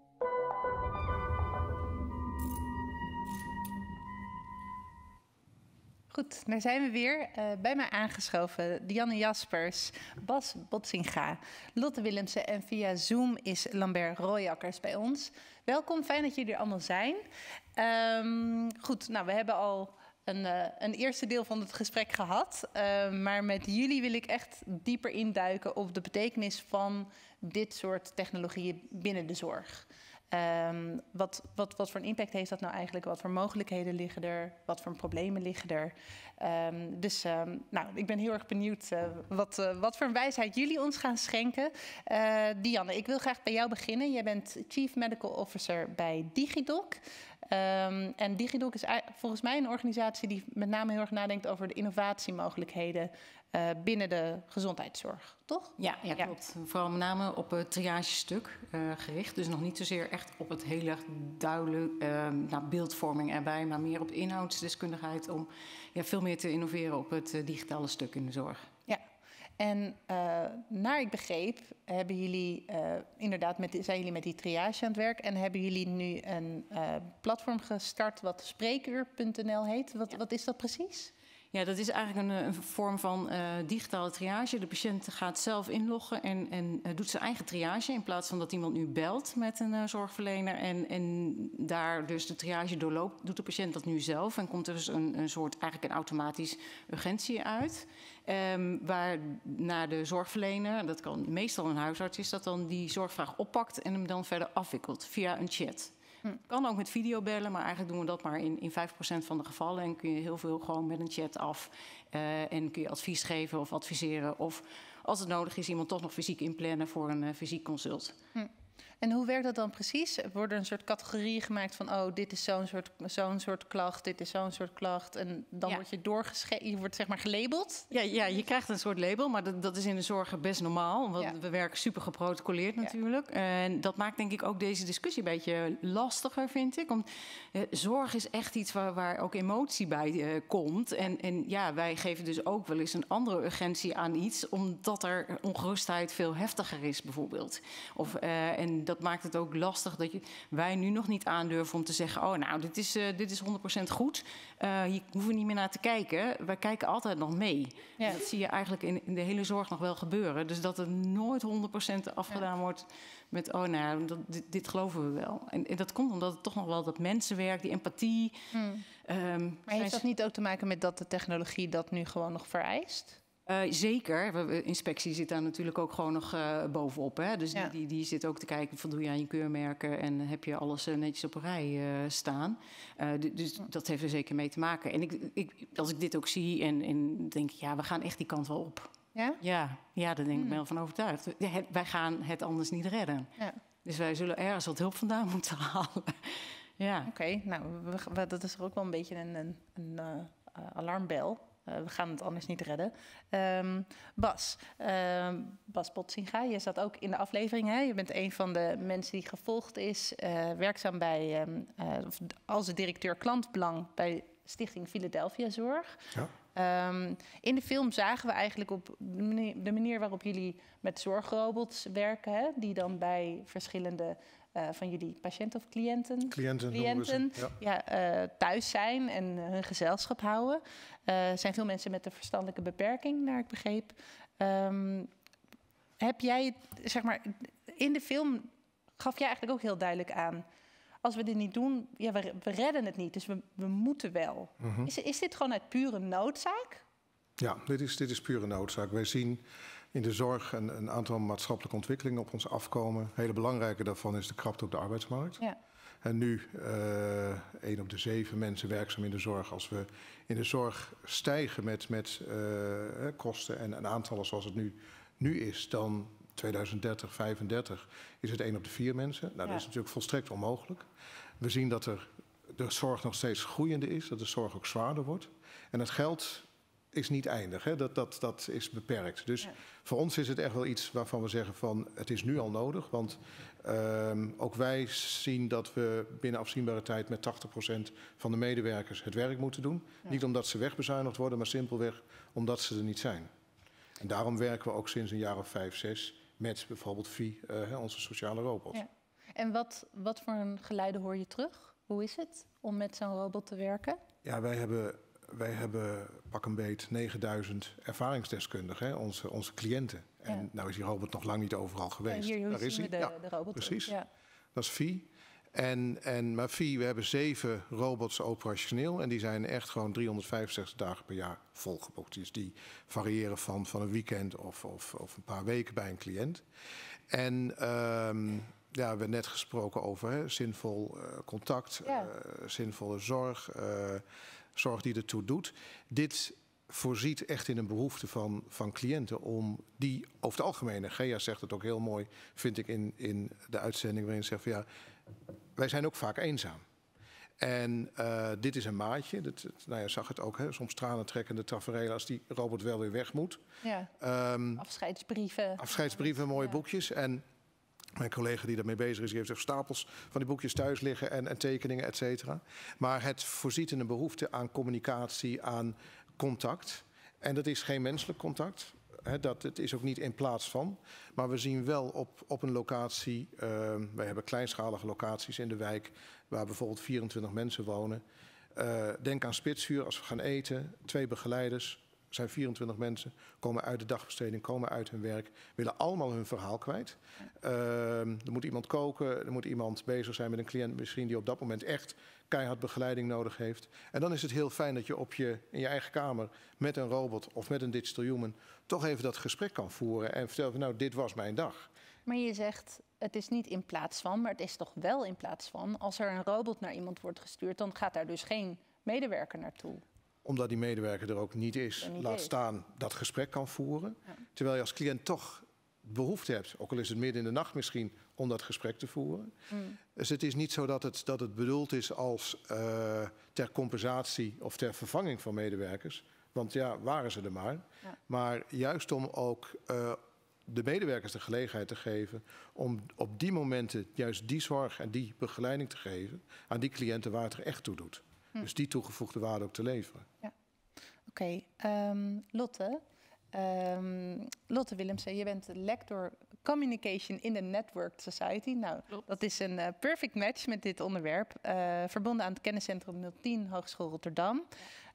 Speaker 1: Goed, daar zijn we weer. Bij mij aangeschoven Dianne Jaspers, Bas Botsinga, Lotte Willemsen en via Zoom is Lambert Rooijakkers bij ons. Welkom, fijn dat jullie er allemaal zijn. Goed, nou, we hebben al een eerste deel van het gesprek gehad. Maar met jullie wil ik echt dieper induiken op de betekenis van dit soort technologieën binnen de zorg. Wat voor een impact heeft dat nou eigenlijk? Wat voor mogelijkheden liggen er? Wat voor problemen liggen er? Nou, ik ben heel erg benieuwd wat voor een wijsheid jullie ons gaan schenken. Dianne, ik wil graag bij jou beginnen. Jij bent Chief Medical Officer bij DigiDoc. En DigiDoc is volgens mij een organisatie die met name heel erg nadenkt over de innovatiemogelijkheden binnen de gezondheidszorg, toch?
Speaker 10: Ja, klopt. Vooral met name op het triagestuk gericht. Dus nog niet zozeer echt op het heel erg duidelijk beeldvorming erbij, maar meer op de inhoudsdeskundigheid om veel meer te innoveren op het digitale stuk in de zorg.
Speaker 1: Ja. En naar ik begreep, hebben jullie zijn jullie met die triage aan het werk en hebben jullie nu een platform gestart wat spreekuur.nl heet. Wat is dat precies?
Speaker 10: Ja, dat is eigenlijk een vorm van digitale triage. De patiënt gaat zelf inloggen en doet zijn eigen triage in plaats van dat iemand nu belt met een zorgverlener en daar dus de triage doorloopt, doet de patiënt dat nu zelf en komt er dus een soort eigenlijk een automatisch urgentie uit. Waar naar de zorgverlener, dat kan meestal een huisarts, is dat dan die zorgvraag oppakt en hem dan verder afwikkelt via een chat. Kan ook met videobellen, maar eigenlijk doen we dat maar in 5% van de gevallen. En kun je heel veel gewoon met een chat af. En kun je advies geven of adviseren. Of als het nodig is, iemand toch nog fysiek inplannen voor een fysiek consult.
Speaker 1: En hoe werkt dat dan precies? Worden een soort categorieën gemaakt van dit is zo'n soort klacht, dit is zo'n soort klacht. En dan word je wordt zeg maar gelabeld?
Speaker 10: Ja, je krijgt een soort label, maar dat is in de zorg best normaal. Want we werken super geprotocoleerd natuurlijk. En dat maakt denk ik ook deze discussie een beetje lastiger, vind ik. Want zorg is echt iets waar ook emotie bij komt. En wij geven dus ook wel eens een andere urgentie aan iets, omdat er ongerustheid veel heftiger is bijvoorbeeld. En dat maakt het ook lastig dat wij nu nog niet aandurven om te zeggen, dit is 100% goed. Hier hoeven we niet meer naar te kijken. Wij kijken altijd nog mee. Ja. Dat zie je eigenlijk in de hele zorg nog wel gebeuren. Dus dat het nooit 100% afgedaan wordt met, dit geloven we wel. En dat komt omdat het toch nog wel dat mensenwerk, die empathie.
Speaker 1: Maar heeft dat niet ook te maken met dat de technologie dat nu gewoon nog vereist?
Speaker 10: Zeker. Inspectie zit daar natuurlijk ook gewoon nog bovenop. Hè? Dus die zit ook te kijken, voldoe je aan je keurmerken en heb je alles netjes op een rij staan. Dus dat heeft er zeker mee te maken. En als ik dit ook zie en denk ik, we gaan echt die kant wel op. Ja? Ja, daar denk ik wel van overtuigd. Wij gaan het anders niet redden. Ja. Dus wij zullen ergens wat hulp vandaan moeten halen. Ja.
Speaker 1: Oké, nou, dat is er ook wel een beetje een alarmbel. We gaan het anders niet redden. Bas Botsinga, je zat ook in de aflevering. Hè? Je bent een van de mensen die gevolgd is. Werkzaam als directeur klantbelang bij Stichting Philadelphia Zorg. Ja. In de film zagen we eigenlijk op de manier waarop jullie met zorgrobots werken. Hè? Die dan bij verschillende van jullie patiënten of cliënten thuis zijn en hun gezelschap houden. Er zijn veel mensen met een verstandelijke beperking, naar ik begreep. Heb jij, zeg maar, in de film gaf jij eigenlijk ook heel duidelijk aan, als we dit niet doen, we redden het niet, dus we moeten wel. Mm-hmm. Is dit gewoon uit pure noodzaak?
Speaker 11: Ja, dit is pure noodzaak. Wij zien in de zorg een aantal maatschappelijke ontwikkelingen op ons afkomen. Een hele belangrijke daarvan is de krapte op de arbeidsmarkt.
Speaker 1: Ja.
Speaker 11: En nu 1 op de 7 mensen werkzaam in de zorg. Als we in de zorg stijgen met kosten en aantallen zoals het nu is, dan 2030, 2035 is het 1 op de 4 mensen. Nou, dat is natuurlijk volstrekt onmogelijk. We zien dat de zorg nog steeds groeiende is, dat de zorg ook zwaarder wordt. En het geld is niet eindig, hè? Dat is beperkt. Dus voor ons is het echt wel iets waarvan we zeggen van het is nu al nodig. Want ook wij zien dat we binnen afzienbare tijd met 80% van de medewerkers het werk moeten doen. Ja. Niet omdat ze wegbezuinigd worden, maar simpelweg omdat ze er niet zijn. En daarom werken we ook sinds een jaar of 5, 6 met bijvoorbeeld VI, onze sociale robot. Ja.
Speaker 1: En wat voor een geluiden hoor je terug? Hoe is het om met zo'n robot te werken?
Speaker 11: Ja, wij hebben pak een beet 9000 ervaringsdeskundigen, hè, onze cliënten. En nou is die robot nog lang niet overal geweest.
Speaker 1: Ja, hier zien we de robot.
Speaker 11: Precies. Ja. Dat is VI. Maar VI, we hebben 7 robots operationeel. En die zijn echt gewoon 365 dagen per jaar volgeboekt. Dus die variëren van een weekend of een paar weken bij een cliënt. En we hebben net gesproken over zinvol contact, zinvolle zorg, zorg die ertoe doet. Dit voorziet echt in een behoefte van cliënten om die over het algemeen, Gea zegt het ook heel mooi, vind ik in de uitzending waarin ze zegt van wij zijn ook vaak eenzaam. En dit is een maatje. Je zag het ook, soms tranentrekkende taferelen als die robot wel weer weg moet.
Speaker 1: Ja. Afscheidsbrieven.
Speaker 11: Afscheidsbrieven, mooie boekjes. En mijn collega die daarmee bezig is, die heeft echt stapels van die boekjes thuis liggen en tekeningen, et cetera. Maar het voorziet in een behoefte aan communicatie, aan contact. En dat is geen menselijk contact. Het is ook niet in plaats van. Maar we zien wel op een locatie, wij hebben kleinschalige locaties in de wijk waar bijvoorbeeld 24 mensen wonen. Denk aan Spitsuur, als we gaan eten, 2 begeleiders. Er zijn 24 mensen, komen uit de dagbesteding, komen uit hun werk, willen allemaal hun verhaal kwijt. Er moet iemand koken, er moet iemand bezig zijn met een cliënt misschien die op dat moment echt keihard begeleiding nodig heeft. En dan is het heel fijn dat je in je eigen kamer met een robot of met een digital human toch even dat gesprek kan voeren en vertellen van nou, dit was mijn dag.
Speaker 1: Maar je zegt, het is niet in plaats van, maar het is toch wel in plaats van. Als er een robot naar iemand wordt gestuurd, dan gaat daar dus geen medewerker naartoe.
Speaker 11: Omdat die medewerker er ook niet is, laat staan dat gesprek kan voeren. Ja. Terwijl je als cliënt toch behoefte hebt, ook al is het midden in de nacht misschien, om dat gesprek te voeren. Dus het is niet zo dat het bedoeld is als ter compensatie of ter vervanging van medewerkers. Want waren ze er maar. Ja. Maar juist om ook de medewerkers de gelegenheid te geven om op die momenten juist die zorg en die begeleiding te geven aan die cliënten waar het er echt toe doet. Dus die toegevoegde waarde ook te leveren. Ja.
Speaker 1: Oké. Lotte Willemsen, je bent lector Communication in the Networked Society. Nou, dat is een perfect match met dit onderwerp. Verbonden aan het kenniscentrum 010 Hogeschool Rotterdam.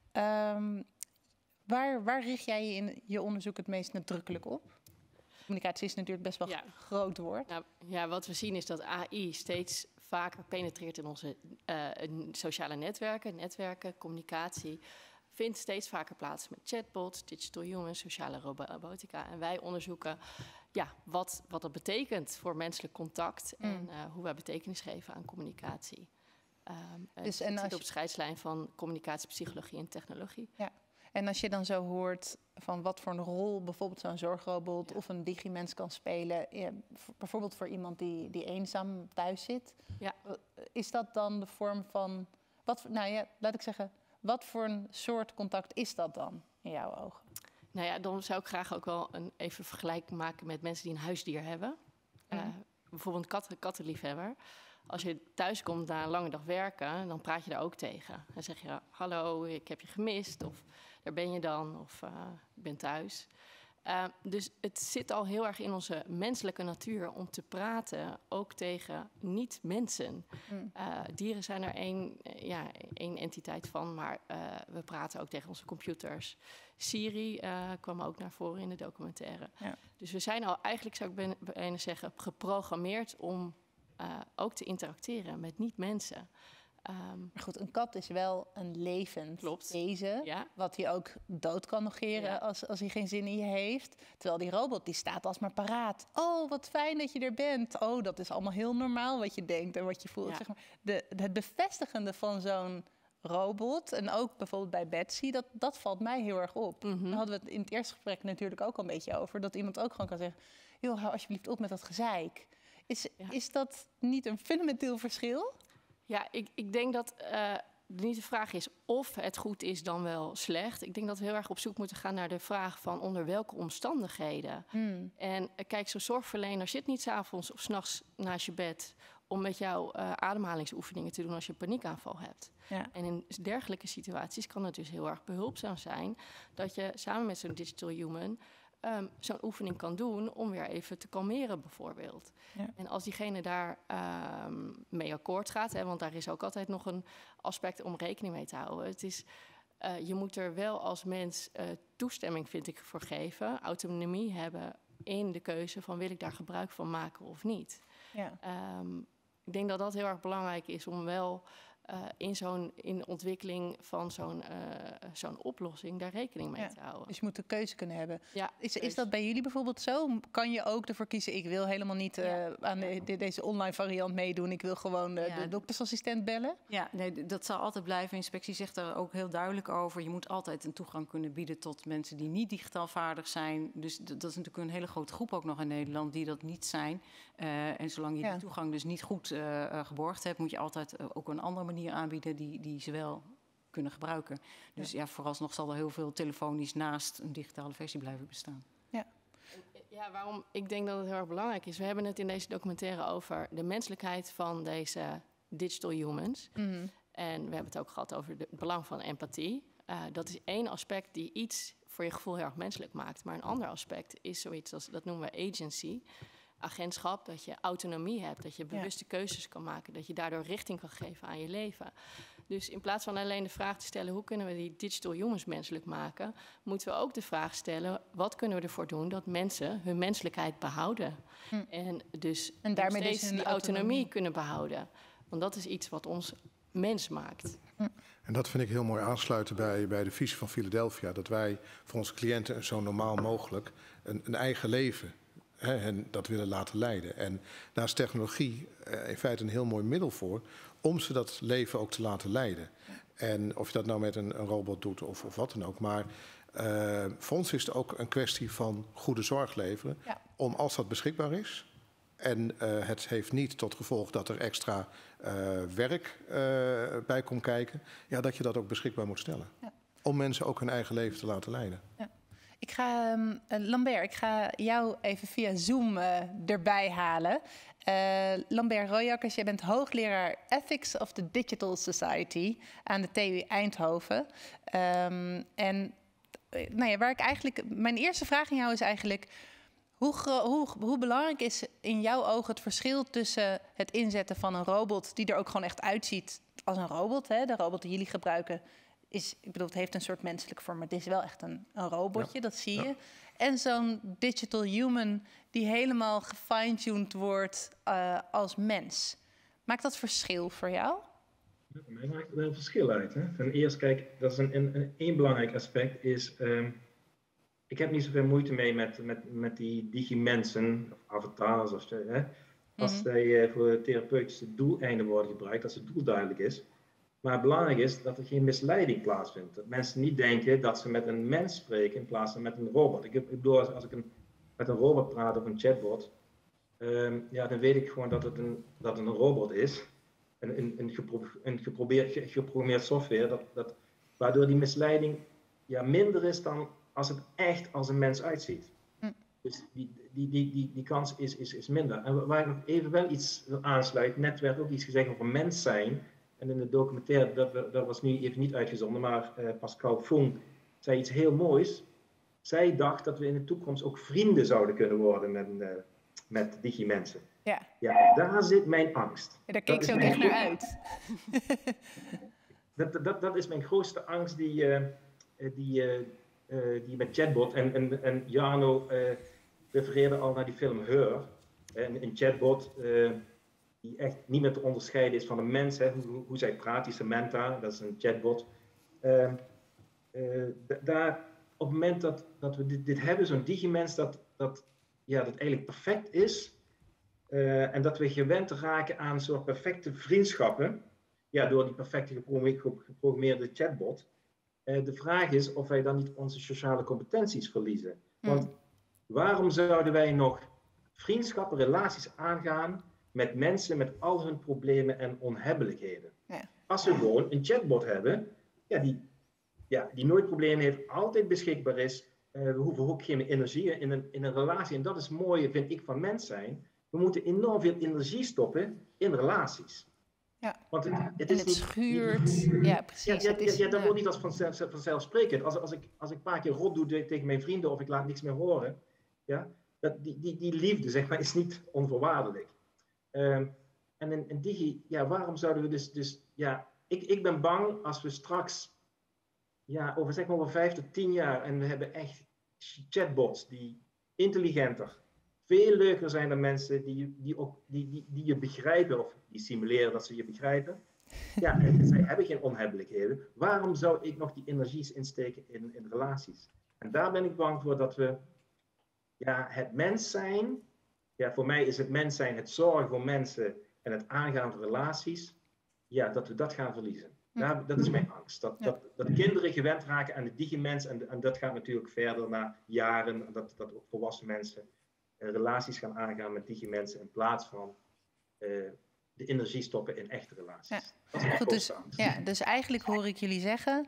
Speaker 1: Waar richt jij je in je onderzoek het meest nadrukkelijk op? Communicatie is natuurlijk best wel een groot woord.
Speaker 12: Nou, wat we zien is dat AI steeds vaker penetreert in onze sociale netwerken, communicatie. Vindt steeds vaker plaats met chatbots, digital humans, sociale robotica. En wij onderzoeken wat dat betekent voor menselijk contact en hoe wij betekenis geven aan communicatie. Dus het zit op de scheidslijn van communicatiepsychologie en technologie.
Speaker 1: Ja. En als je dan zo hoort van wat voor een rol bijvoorbeeld zo'n zorgrobot of een digimens kan spelen, bijvoorbeeld voor iemand die eenzaam thuis zit, is dat dan de vorm van, laat ik zeggen, wat voor een soort contact is dat dan in jouw ogen?
Speaker 12: Nou ja, dan zou ik graag ook wel even vergelijking maken met mensen die een huisdier hebben. Bijvoorbeeld een kattenliefhebber. Als je thuis komt na een lange dag werken, dan praat je daar ook tegen. Dan zeg je, hallo, ik heb je gemist, of daar ben je dan, of ik ben thuis. Dus het zit al heel erg in onze menselijke natuur om te praten, ook tegen niet-mensen. Dieren zijn er één entiteit van, maar we praten ook tegen onze computers. Siri kwam ook naar voren in de documentaire. Ja. Dus we zijn al eigenlijk, zou ik bijna zeggen, geprogrammeerd om ook te interacteren met niet-mensen.
Speaker 1: Maar goed, een kat is wel een levend wezen, wat hij ook dood kan negeren als hij geen zin in je heeft. Terwijl die robot, die staat alsmaar paraat. Oh, wat fijn dat je er bent. Oh, dat is allemaal heel normaal wat je denkt en wat je voelt. Zeg maar. Het bevestigende van zo'n robot, en ook bijvoorbeeld bij Betsy, dat valt mij heel erg op. Daar hadden we het in het eerste gesprek natuurlijk ook al een beetje over, dat iemand ook gewoon kan zeggen, joh, hou alsjeblieft op met dat gezeik. Is dat niet een fundamenteel verschil?
Speaker 12: Ja, ik denk dat niet de vraag is of het goed is dan wel slecht. Ik denk dat we heel erg op zoek moeten gaan naar de vraag van onder welke omstandigheden. En kijk, zo'n zorgverlener zit niet 's avonds of 's nachts naast je bed om met jou ademhalingsoefeningen te doen als je een paniekaanval hebt. Ja. En in dergelijke situaties kan het dus heel erg behulpzaam zijn dat je samen met zo'n digital human zo'n oefening kan doen om weer even te kalmeren bijvoorbeeld. Ja. En als diegene daar mee akkoord gaat, want daar is ook altijd nog een aspect om rekening mee te houden. Het is, je moet er wel als mens toestemming, vind ik, voor geven, autonomie hebben in de keuze van wil ik daar gebruik van maken of niet. Ja. Ik denk dat dat heel erg belangrijk is om wel in de ontwikkeling van zo'n oplossing daar rekening mee te houden.
Speaker 1: Dus je moet een keuze kunnen hebben.
Speaker 12: Ja,
Speaker 1: is dat bij jullie bijvoorbeeld zo? Kan je ook ervoor kiezen, ik wil helemaal niet aan deze online variant meedoen. Ik wil gewoon de doktersassistent bellen?
Speaker 10: Ja, nee, dat zal altijd blijven. Inspectie zegt daar ook heel duidelijk over. Je moet altijd een toegang kunnen bieden tot mensen die niet digitaal vaardig zijn. Dus dat is natuurlijk een hele grote groep ook nog in Nederland die dat niet zijn. En zolang je die toegang dus niet goed geborgd hebt, moet je altijd ook een andere manier aanbieden die ze wel kunnen gebruiken. Dus vooralsnog zal er heel veel telefonisch naast een digitale versie blijven bestaan.
Speaker 12: Ja, waarom ik denk dat het heel erg belangrijk is. We hebben het in deze documentaire over de menselijkheid van deze digital humans. En we hebben het ook gehad over het belang van empathie. Dat is één aspect die iets voor je gevoel heel erg menselijk maakt. Maar een ander aspect is zoiets als, dat noemen we agency. Agentschap, dat je autonomie hebt, dat je bewuste keuzes kan maken, dat je daardoor richting kan geven aan je leven. Dus in plaats van alleen de vraag te stellen, hoe kunnen we die digital humans menselijk maken, moeten we ook de vraag stellen, wat kunnen we ervoor doen dat mensen hun menselijkheid behouden? En daarmee steeds die autonomie kunnen behouden. Want dat is iets wat ons mens maakt.
Speaker 11: En dat vind ik heel mooi aansluiten bij de visie van Philadelphia, dat wij voor onze cliënten zo normaal mogelijk een eigen leven en dat willen laten leiden. En daar is technologie in feite een heel mooi middel voor om ze dat leven ook te laten leiden. En of je dat nou met een robot doet of wat dan ook. Maar voor ons is het ook een kwestie van goede zorg leveren. Ja. Om als dat beschikbaar is. En het heeft niet tot gevolg dat er extra werk bij komt kijken. Ja, dat je dat ook beschikbaar moet stellen. Ja. Om mensen ook hun eigen leven te laten leiden. Ja.
Speaker 1: Ik ga, Lambert, ik ga jou even via Zoom erbij halen. Lambert Royakkers, jij bent hoogleraar Ethics of the Digital Society aan de TU Eindhoven. Mijn eerste vraag aan jou is eigenlijk, hoe belangrijk is in jouw ogen het verschil tussen het inzetten van een robot die er ook gewoon echt uitziet als een robot, hè? De robot die jullie gebruiken het heeft een soort menselijk vorm, maar het is wel echt een robotje, dat zie je. En zo'n digital human die helemaal gefine-tuned wordt als mens. Maakt dat verschil voor jou?
Speaker 13: Ja, voor mij maakt het wel een verschil uit. Hè? Ten eerste, kijk, dat is een belangrijk aspect is, ik heb niet zoveel moeite mee met die digimensen, of avatars, als zij voor therapeutische doeleinden worden gebruikt, als het doel duidelijk is. Maar belangrijk is dat er geen misleiding plaatsvindt. Dat mensen niet denken dat ze met een mens spreken in plaats van met een robot. Ik bedoel, als ik met een robot praat of een chatbot, dan weet ik gewoon dat het een robot is. Een geprogrammeerd software, waardoor die misleiding minder is dan als het echt als een mens uitziet. Dus die kans is minder. En waar ik nog even wel iets wil aansluiten, net werd ook iets gezegd over mens zijn. En in de documentaire, dat was nu even niet uitgezonden, maar Pascal Fung zei iets heel moois. Zij dacht dat we in de toekomst ook vrienden zouden kunnen worden met digimensen. Ja, daar zit mijn angst.
Speaker 1: Ja, daar keek ze ook echt naar uit.
Speaker 13: Dat is mijn grootste angst die met chatbot. En Jarno refereerde al naar die film Her. Een chatbot die echt niet meer te onderscheiden is van een mens. Hè, hoe zij praat, die Samantha, dat is een chatbot. Daar, op het moment dat we dit hebben, zo'n digimens dat eigenlijk perfect is. En dat we gewend raken aan soort perfecte vriendschappen. Ja, door die perfecte geprogrammeerde chatbot. De vraag is of wij dan niet onze sociale competenties verliezen. Want waarom zouden wij nog vriendschappen, relaties aangaan met mensen met al hun problemen en onhebbelijkheden? Ja. Als we gewoon een chatbot hebben, die nooit problemen heeft, altijd beschikbaar is. We hoeven ook geen energie in een relatie. En dat is het mooie, vind ik, van mens zijn. We moeten enorm veel energie stoppen in relaties.
Speaker 1: Ja.
Speaker 13: Want het is
Speaker 1: het schuurt. Ja, precies.
Speaker 13: Dat wordt niet als vanzelfsprekend. Als ik een paar keer rot doe tegen mijn vrienden of ik laat niks meer horen. Ja, die liefde, zeg maar, is niet onvoorwaardelijk. En in digi, waarom zouden we dus ik ben bang als we straks, over zeg maar over 5 tot 10 jaar, en we hebben echt chatbots die intelligenter, veel leuker zijn dan mensen die je begrijpen, of die simuleren dat ze je begrijpen. Ja, en zij hebben geen onhebbelijkheden. Waarom zou ik nog die energies insteken in relaties? En daar ben ik bang voor dat we het mens zijn, voor mij is het mens zijn, het zorgen voor mensen en het aangaan van relaties, dat we dat gaan verliezen. Dat is mijn angst. Dat kinderen gewend raken aan de digimens, en dat gaat natuurlijk verder na jaren, dat ook volwassen mensen relaties gaan aangaan met digimensen in plaats van de energie stoppen in echte relaties.
Speaker 1: Ja. Goed, dus eigenlijk hoor ik jullie zeggen,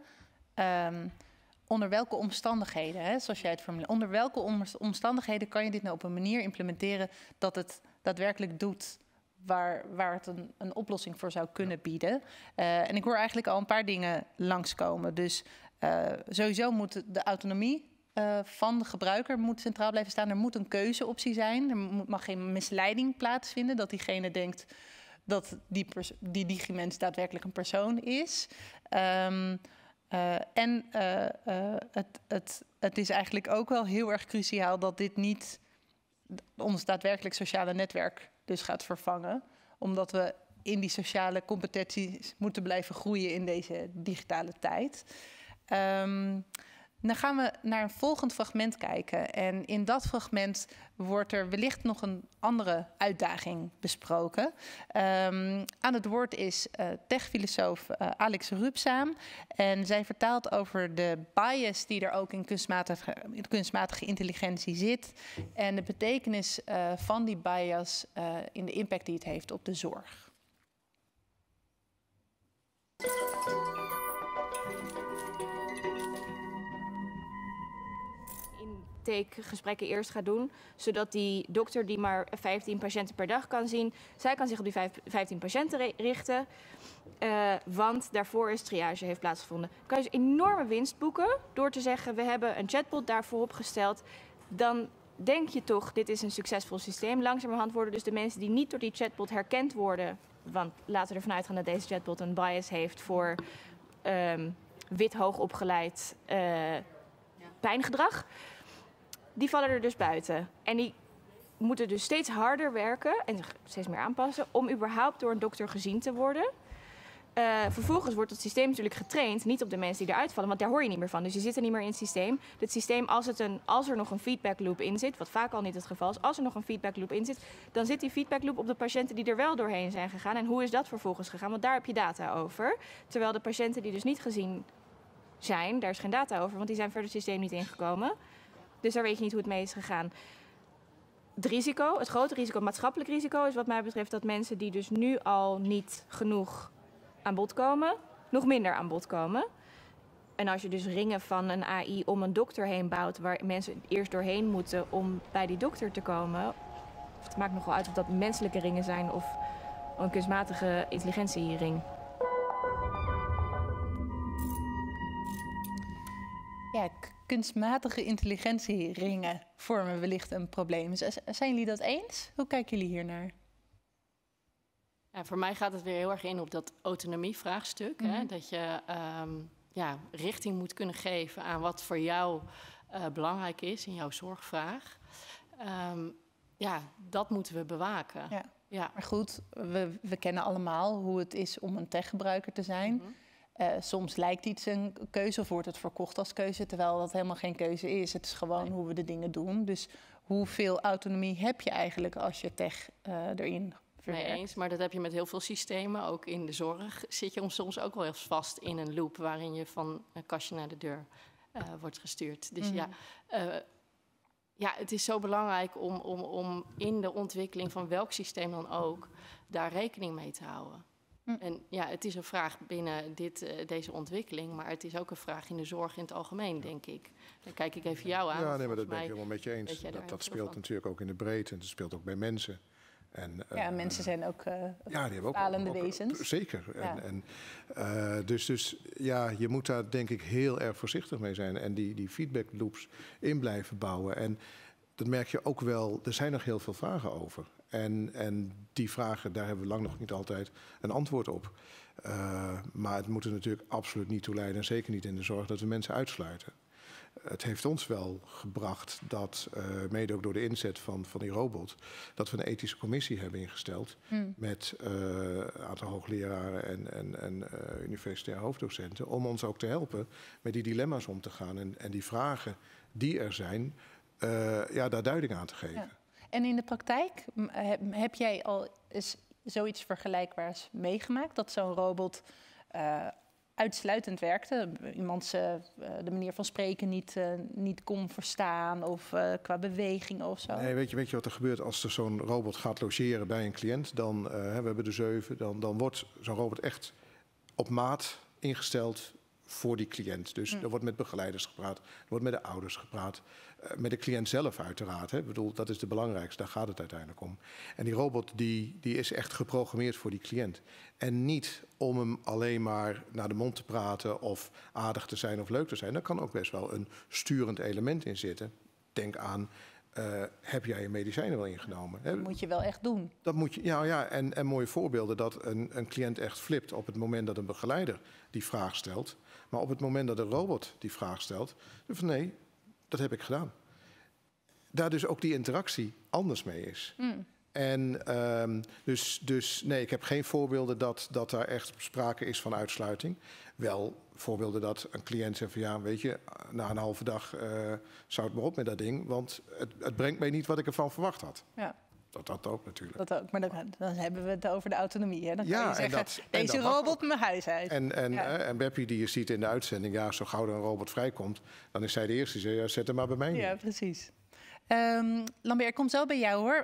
Speaker 1: onder welke omstandigheden, zoals jij het formuleert, onder welke omstandigheden kan je dit nou op een manier implementeren dat het daadwerkelijk doet waar het een oplossing voor zou kunnen bieden. En ik hoor eigenlijk al een paar dingen langskomen. Dus sowieso moet de autonomie van de gebruiker moet centraal blijven staan. Er moet een keuzeoptie zijn. Er mag geen misleiding plaatsvinden, dat diegene denkt dat die digimens daadwerkelijk een persoon is. Het is eigenlijk ook wel heel erg cruciaal dat dit niet ons daadwerkelijk sociale netwerk dus gaat vervangen. Omdat we in die sociale competenties moeten blijven groeien in deze digitale tijd. Dan gaan we naar een volgend fragment kijken. En in dat fragment wordt er wellicht nog een andere uitdaging besproken. Aan het woord is techfilosoof Alex Rubsaam. En zij vertaalt over de bias die er ook in kunstmatige intelligentie zit. En de betekenis van die bias in de impact die het heeft op de zorg.
Speaker 14: Gesprekken eerst gaat doen, zodat die dokter die maar 15 patiënten per dag kan zien, zij kan zich op die 15 patiënten richten, want daarvoor is triage heeft plaatsgevonden. Kan je dus enorme winst boeken door te zeggen, we hebben een chatbot daarvoor opgesteld. Dan denk je toch, dit is een succesvol systeem. Langzamerhand worden dus de mensen die niet door die chatbot herkend worden, want laten we ervan uitgaan dat deze chatbot een bias heeft voor wit hoogopgeleid pijngedrag. Die vallen er dus buiten. En die moeten dus steeds harder werken en zich steeds meer aanpassen om überhaupt door een dokter gezien te worden. Vervolgens wordt het systeem natuurlijk getraind, niet op de mensen die eruit vallen, want daar hoor je niet meer van. Dus je zit er niet meer in het systeem. Het systeem, als er nog een feedback loop in zit, wat vaak al niet het geval is, als er nog een feedback loop in zit, dan zit die feedback loop op de patiënten die er wel doorheen zijn gegaan. En hoe is dat vervolgens gegaan? Want daar heb je data over. Terwijl de patiënten die dus niet gezien zijn, daar is geen data over, want die zijn verder het systeem niet ingekomen. Dus daar weet je niet hoe het mee is gegaan. Het grote risico, het maatschappelijk risico, is wat mij betreft dat mensen die dus nu al niet genoeg aan bod komen, nog minder aan bod komen. En als je dus ringen van een AI om een dokter heen bouwt, waar mensen eerst doorheen moeten om bij die dokter te komen, het maakt nogal uit of dat menselijke ringen zijn of een kunstmatige intelligentiering.
Speaker 1: Ja, kunstmatige intelligentieringen vormen wellicht een probleem. Zijn jullie dat eens? Hoe kijken jullie hiernaar?
Speaker 12: Ja, voor mij gaat het weer heel erg in op dat autonomievraagstuk. Hè? Dat je richting moet kunnen geven aan wat voor jou belangrijk is in jouw zorgvraag. Dat moeten we bewaken.
Speaker 1: Ja.
Speaker 12: Ja.
Speaker 1: Maar goed, we kennen allemaal hoe het is om een techgebruiker te zijn. Soms lijkt iets een keuze of wordt het verkocht als keuze, terwijl dat helemaal geen keuze is. Het is gewoon hoe we de dingen doen. Dus hoeveel autonomie heb je eigenlijk als je tech erin verwerkt?
Speaker 12: Nee eens, maar dat heb je met heel veel systemen. Ook in de zorg zit je soms ook wel eens vast in een loop waarin je van een kastje naar de deur wordt gestuurd. Dus ja, het is zo belangrijk om in de ontwikkeling van welk systeem dan ook daar rekening mee te houden. En ja, het is een vraag binnen deze ontwikkeling, maar het is ook een vraag in de zorg in het algemeen, denk ik. Dan kijk ik even jou aan.
Speaker 11: Ja, nee, maar dat ben ik helemaal met je eens. Dat speelt natuurlijk ook in de breedte en het speelt ook bij mensen. En,
Speaker 1: mensen zijn ook
Speaker 11: die hebben
Speaker 1: bepalende wezens.
Speaker 11: Zeker.
Speaker 1: Ja.
Speaker 11: Dus ja, je moet daar denk ik heel erg voorzichtig mee zijn en die feedback loops in blijven bouwen. En dat merk je ook wel, er zijn nog heel veel vragen over. En die vragen, daar hebben we lang nog niet altijd een antwoord op. Maar het moet er natuurlijk absoluut niet toe leiden, en zeker niet in de zorg, dat we mensen uitsluiten. Het heeft ons wel gebracht dat, mede ook door de inzet van die robot, dat we een ethische commissie hebben ingesteld met een aantal hoogleraren en universitaire hoofddocenten, om ons ook te helpen met die dilemma's om te gaan en die vragen die er zijn, daar duiding aan te geven.
Speaker 1: Ja. En in de praktijk, heb jij al eens zoiets vergelijkbaars meegemaakt, dat zo'n robot uitsluitend werkte? Iemand de manier van spreken niet kon verstaan of qua bewegingen of zo?
Speaker 11: Nee, weet je wat er gebeurt als er zo'n robot gaat logeren bij een cliënt? Dan, we hebben er 7, dan wordt zo'n robot echt op maat ingesteld voor die cliënt. Dus er wordt met begeleiders gepraat, er wordt met de ouders gepraat, met de cliënt zelf uiteraard. Hè. Ik bedoel, dat is de belangrijkste, daar gaat het uiteindelijk om. En die robot die is echt geprogrammeerd voor die cliënt. En niet om hem alleen maar naar de mond te praten of aardig te zijn of leuk te zijn. Daar kan ook best wel een sturend element in zitten. Denk aan, heb jij je medicijnen wel ingenomen?
Speaker 1: Dat moet je wel echt doen.
Speaker 11: Dat moet je, en mooie voorbeelden dat een cliënt echt flipt op het moment dat een begeleider die vraag stelt. Maar op het moment dat een robot die vraag stelt, dan van nee, dat heb ik gedaan. Daar dus ook die interactie anders mee is. En dus nee, ik heb geen voorbeelden dat daar echt sprake is van uitsluiting. Wel voorbeelden dat een cliënt zegt van ja, weet je, na een halve dag zou het maar op met dat ding, want het brengt mij niet wat ik ervan verwacht had.
Speaker 1: Ja.
Speaker 11: Dat ook natuurlijk.
Speaker 1: Dat ook, maar dan hebben we het over de autonomie. Hè? Dan kan
Speaker 11: Ja,
Speaker 1: je zeggen, deze robot mijn huis uit.
Speaker 11: En Beppie die je ziet in de uitzending, ja, zo gauw er een robot vrijkomt, dan is zij de eerste die zegt, ja, zet hem maar bij mij neer.
Speaker 1: Ja, precies. Lambert, ik kom zo bij jou hoor.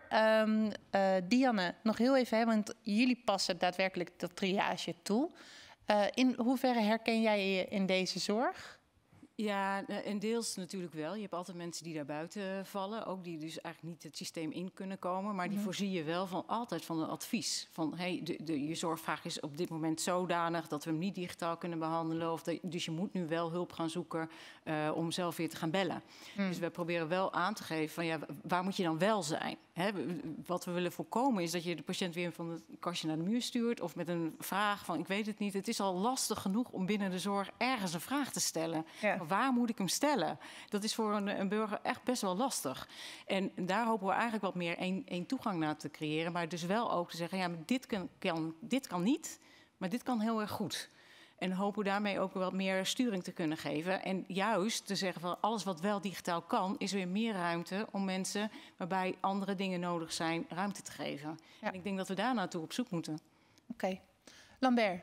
Speaker 1: Dianne, nog heel even, hè, want jullie passen daadwerkelijk dat triage toe. In hoeverre herken jij je in deze zorg?
Speaker 10: Ja, en deels natuurlijk wel. Je hebt altijd mensen die daar buiten vallen. Ook die dus eigenlijk niet het systeem in kunnen komen. Maar die voorzie je wel altijd van een advies. Van hey, je zorgvraag is op dit moment zodanig dat we hem niet digitaal kunnen behandelen. Dus je moet nu wel hulp gaan zoeken om zelf weer te gaan bellen. Dus we proberen wel aan te geven van ja, waar moet je dan wel zijn? Hè, wat we willen voorkomen is dat je de patiënt weer van het kastje naar de muur stuurt. Of met een vraag van ik weet het niet. Het is al lastig genoeg om binnen de zorg ergens een vraag te stellen. Ja. Waar moet ik hem stellen? Dat is voor een burger echt best wel lastig. En daar hopen we eigenlijk wat meer één toegang naar te creëren. Maar dus wel ook te zeggen, ja, maar dit kan niet, maar dit kan heel erg goed. En hopen daarmee ook wat meer sturing te kunnen geven. En juist te zeggen van alles wat wel digitaal kan, is weer meer ruimte om mensen waarbij andere dingen nodig zijn, ruimte te geven. Ja. En ik denk dat we daar naartoe op zoek moeten.
Speaker 1: Oké. Lambert.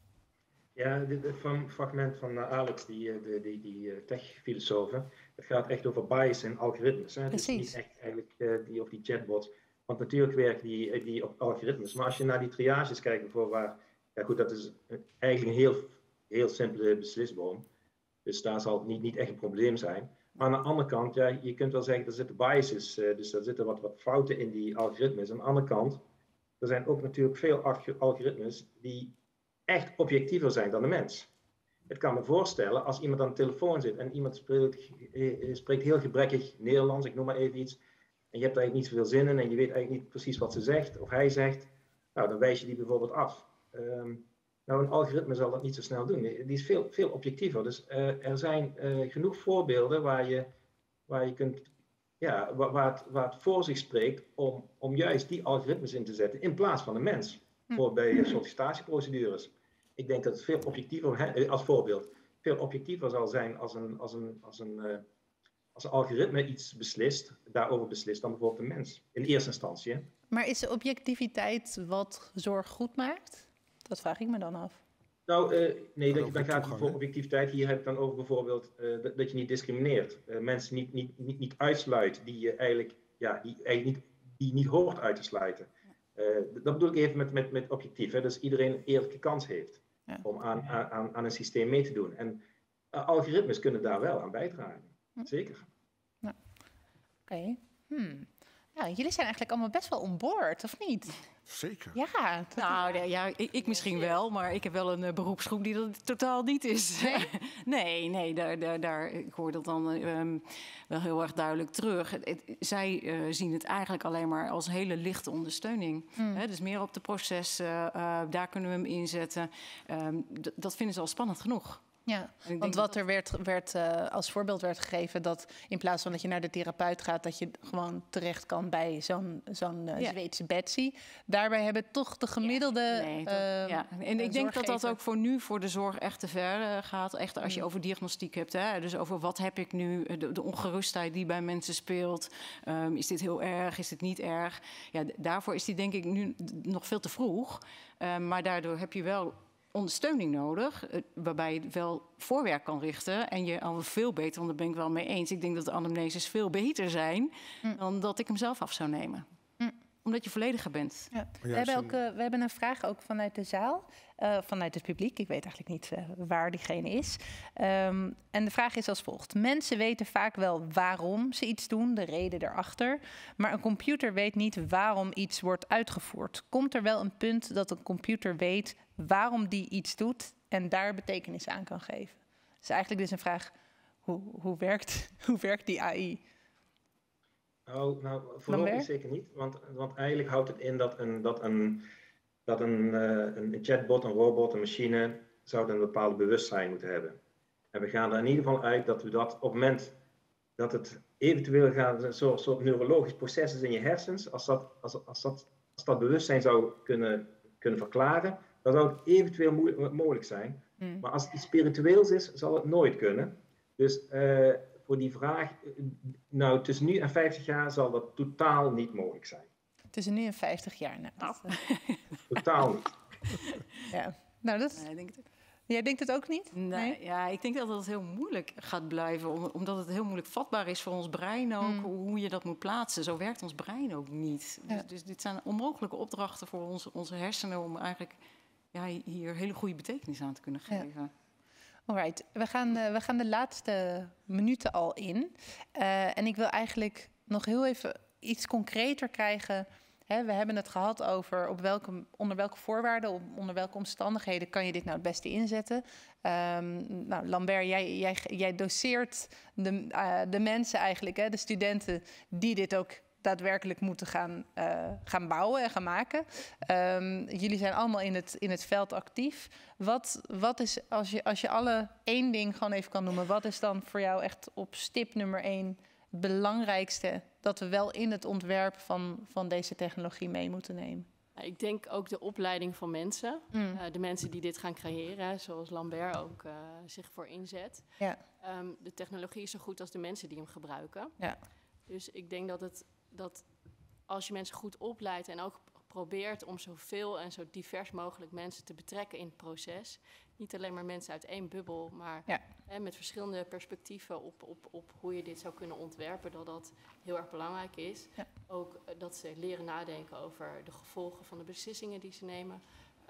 Speaker 13: Ja, dit fragment van Alex, die tech-filosofen, het gaat echt over bias en algoritmes. Hè? Het is niet echt eigenlijk die chatbots. Want natuurlijk werken die op algoritmes. Maar als je naar die triages kijkt, bijvoorbeeld waar, ja goed, dat is eigenlijk een heel simpele beslisboom. Dus daar zal het niet echt een probleem zijn. Maar aan de andere kant, ja, je kunt wel zeggen, er zitten biases, dus er zitten wat fouten in die algoritmes. Aan de andere kant, er zijn ook natuurlijk veel algoritmes die echt objectiever zijn dan de mens. Ik kan me voorstellen, als iemand aan de telefoon zit en iemand spreekt heel gebrekkig Nederlands, ik noem maar even iets, en je hebt er eigenlijk niet zoveel zin in en je weet eigenlijk niet precies wat ze zegt of hij zegt, nou, dan wijs je die bijvoorbeeld af. Nou, een algoritme zal dat niet zo snel doen. Die is veel objectiever. Dus er zijn genoeg voorbeelden waar je kunt ja, waar het voor zich spreekt om juist die algoritmes in te zetten in plaats van de mens. Bijvoorbeeld bij sollicitatieprocedures. Ik denk dat het veel objectiever, als voorbeeld, veel objectiever zal zijn als een algoritme iets daarover beslist dan bijvoorbeeld een mens. In eerste instantie. Hè?
Speaker 1: Maar is de objectiviteit wat zorg goed maakt? Dat vraag ik me dan af.
Speaker 13: Nou, nee, dan gaat het voor objectiviteit. Hier heb ik dan over bijvoorbeeld dat je niet discrimineert. Mensen niet uitsluit die je eigenlijk, die niet hoort uit te sluiten. Dat bedoel ik even met objectief. Hè? Dus iedereen een eerlijke kans heeft om aan een systeem mee te doen. En algoritmes kunnen daar wel aan bijdragen. Zeker.
Speaker 1: Ja. Oké. Ja, jullie zijn eigenlijk allemaal best wel on board, of niet?
Speaker 11: Zeker.
Speaker 1: Ja.
Speaker 10: Nou, ik misschien wel, maar ik heb wel een beroepsgroep die dat totaal niet is. Nee, daar ik hoor dat dan wel heel erg duidelijk terug. Zij zien het eigenlijk alleen maar als hele lichte ondersteuning. Dus meer op de processen, daar kunnen we hem inzetten. Dat vinden ze al spannend genoeg.
Speaker 1: Ja, want wat er werd als voorbeeld werd gegeven, dat in plaats van dat je naar de therapeut gaat, dat je gewoon terecht kan bij zo'n Zweedse Betsy. Daarbij hebben toch de gemiddelde.
Speaker 10: En ik denk dat dat ook voor de zorg echt te ver gaat. Echt als je over diagnostiek hebt. Hè? Dus over wat heb ik nu, de ongerustheid die bij mensen speelt. Is dit heel erg, is dit niet erg? Ja, daarvoor is die denk ik nu nog veel te vroeg. Maar daardoor heb je wel ondersteuning nodig, waarbij je wel voorwerk kan richten en je al veel beter, want daar ben ik wel mee eens. Ik denk dat de anamneses veel beter zijn dan dat ik hem zelf af zou nemen. Omdat je vollediger bent.
Speaker 1: Ja. We hebben een vraag ook vanuit de zaal, vanuit het publiek. Ik weet eigenlijk niet waar diegene is. En de vraag is als volgt. Mensen weten vaak wel waarom ze iets doen, de reden erachter. Maar een computer weet niet waarom iets wordt uitgevoerd. Komt er wel een punt dat een computer weet waarom die iets doet en daar betekenis aan kan geven? Dat is eigenlijk dus een vraag, hoe werkt die AI?
Speaker 13: Nou, voorlopig zeker niet. Want eigenlijk houdt het in dat een chatbot, een robot, een machine zou een bepaald bewustzijn moeten hebben. En we gaan er in ieder geval uit dat we dat op het moment dat het eventueel gaat, een soort neurologisch proces is in je hersens, als dat bewustzijn zou kunnen verklaren, dan zou het eventueel mogelijk zijn. Maar als het iets spiritueels is, zal het nooit kunnen. Dus voor die vraag, nou, tussen nu en 50 jaar zal dat totaal niet mogelijk zijn.
Speaker 1: Tussen nu en 50 jaar, nou.
Speaker 13: Totaal niet.
Speaker 1: Ja, nou dat.
Speaker 10: Nee, denk het.
Speaker 1: Jij denkt het ook niet?
Speaker 10: Nee? Ja, ik denk dat het heel moeilijk gaat blijven, omdat het heel moeilijk vatbaar is voor ons brein ook, hoe je dat moet plaatsen. Zo werkt ons brein ook niet. Dus dit zijn onmogelijke opdrachten voor onze hersenen om eigenlijk hier hele goede betekenis aan te kunnen geven. Ja.
Speaker 1: Alright, we gaan de laatste minuten al in. En ik wil eigenlijk nog heel even iets concreter krijgen. We hebben het gehad over onder welke voorwaarden, onder welke omstandigheden kan je dit nou het beste inzetten. Nou, Lambert, jij doseert de mensen eigenlijk, de studenten die dit ook daadwerkelijk moeten gaan bouwen en gaan maken. Jullie zijn allemaal in het veld actief. Wat is, als je alle één ding gewoon even kan noemen, wat is dan voor jou echt op stip nummer 1 het belangrijkste dat we wel in het ontwerp van deze technologie mee moeten nemen?
Speaker 12: Ik denk ook de opleiding van mensen. De mensen die dit gaan creëren, zoals Lambert ook zich voor inzet. Ja. De technologie is zo goed als de mensen die hem gebruiken. Ja. Dus ik denk dat als je mensen goed opleidt en ook probeert om zoveel en zo divers mogelijk mensen te betrekken in het proces. Niet alleen maar mensen uit één bubbel, maar met verschillende perspectieven op hoe je dit zou kunnen ontwerpen, dat heel erg belangrijk is. Ja. Ook dat ze leren nadenken over de gevolgen van de beslissingen die ze nemen.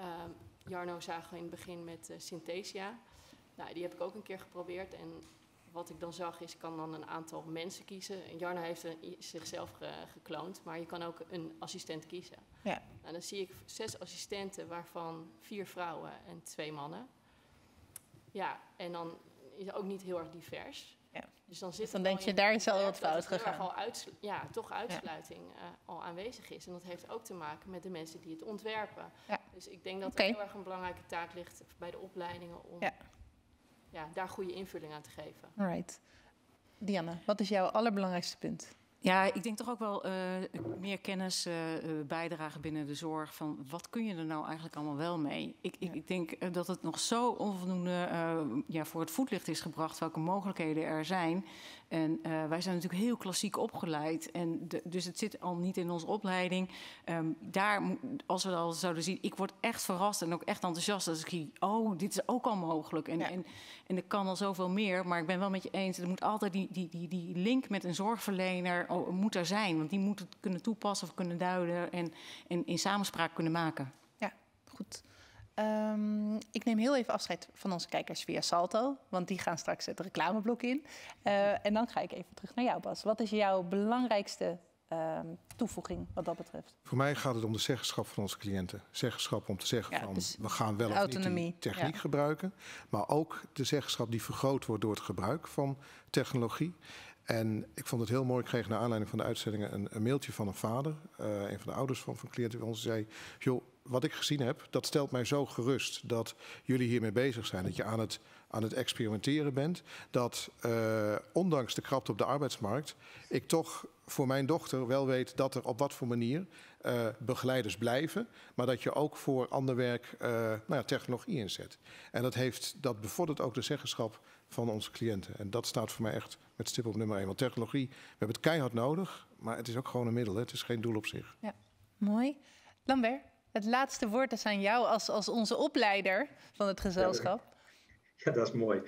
Speaker 12: Jarno zagen we in het begin met Synthesia. Nou, die heb ik ook een keer geprobeerd en wat ik dan zag is, ik kan dan een aantal mensen kiezen. En Jarno heeft zichzelf gekloond, maar je kan ook een assistent kiezen. Ja. Nou, dan zie ik 6 assistenten, waarvan 4 vrouwen en 2 mannen. Ja, en dan is het ook niet heel erg divers. Ja. Dus dan denk je, daar is al wat fout gegaan. Toch uitsluiting al aanwezig is. En dat heeft ook te maken met de mensen die het ontwerpen. Ja. Dus ik denk dat er heel erg een belangrijke taak ligt bij de opleidingen om daar goede invulling aan te geven.
Speaker 1: Alright. Dianne, wat is jouw allerbelangrijkste punt?
Speaker 10: Ja, ik denk toch ook wel meer kennis bijdragen binnen de zorg. Van wat kun je er nou eigenlijk allemaal wel mee? Ik denk dat het nog zo onvoldoende voor het voetlicht is gebracht welke mogelijkheden er zijn. En wij zijn natuurlijk heel klassiek opgeleid. En dus het zit al niet in onze opleiding. Als we al zouden zien, ik word echt verrast en ook echt enthousiast als ik zie, dit is ook al mogelijk. En er kan al zoveel meer. Maar ik ben wel met je eens, er moet altijd die link met een zorgverlener moet er zijn. Want die moet het kunnen toepassen of kunnen duiden en in samenspraak kunnen maken.
Speaker 1: Ja, goed. Ik neem heel even afscheid van onze kijkers via Salto, want die gaan straks het reclameblok in. En dan ga ik even terug naar jou, Bas. Wat is jouw belangrijkste toevoeging wat dat betreft?
Speaker 11: Voor mij gaat het om de zeggenschap van onze cliënten. Zeggenschap om te zeggen van dus we gaan wel of niet die techniek gebruiken. Maar ook de zeggenschap die vergroot wordt door het gebruik van technologie. En ik vond het heel mooi. Ik kreeg naar aanleiding van de uitzendingen een mailtje van een vader. Een van de ouders van cliënten bij ons zei, joh, wat ik gezien heb, dat stelt mij zo gerust dat jullie hiermee bezig zijn. Dat je aan het experimenteren bent. Dat ondanks de krapte op de arbeidsmarkt ik toch voor mijn dochter wel weet dat er op wat voor manier begeleiders blijven. Maar dat je ook voor ander werk technologie inzet. En dat bevordert ook de zeggenschap van onze cliënten. En dat staat voor mij echt met stip op nummer 1. Want technologie, we hebben het keihard nodig, maar het is ook gewoon een middel. Hè? Het is geen doel op zich.
Speaker 1: Ja, mooi. Lambert, het laatste woord is aan jou als onze opleider van het gezelschap.
Speaker 13: Ja, dat is mooi.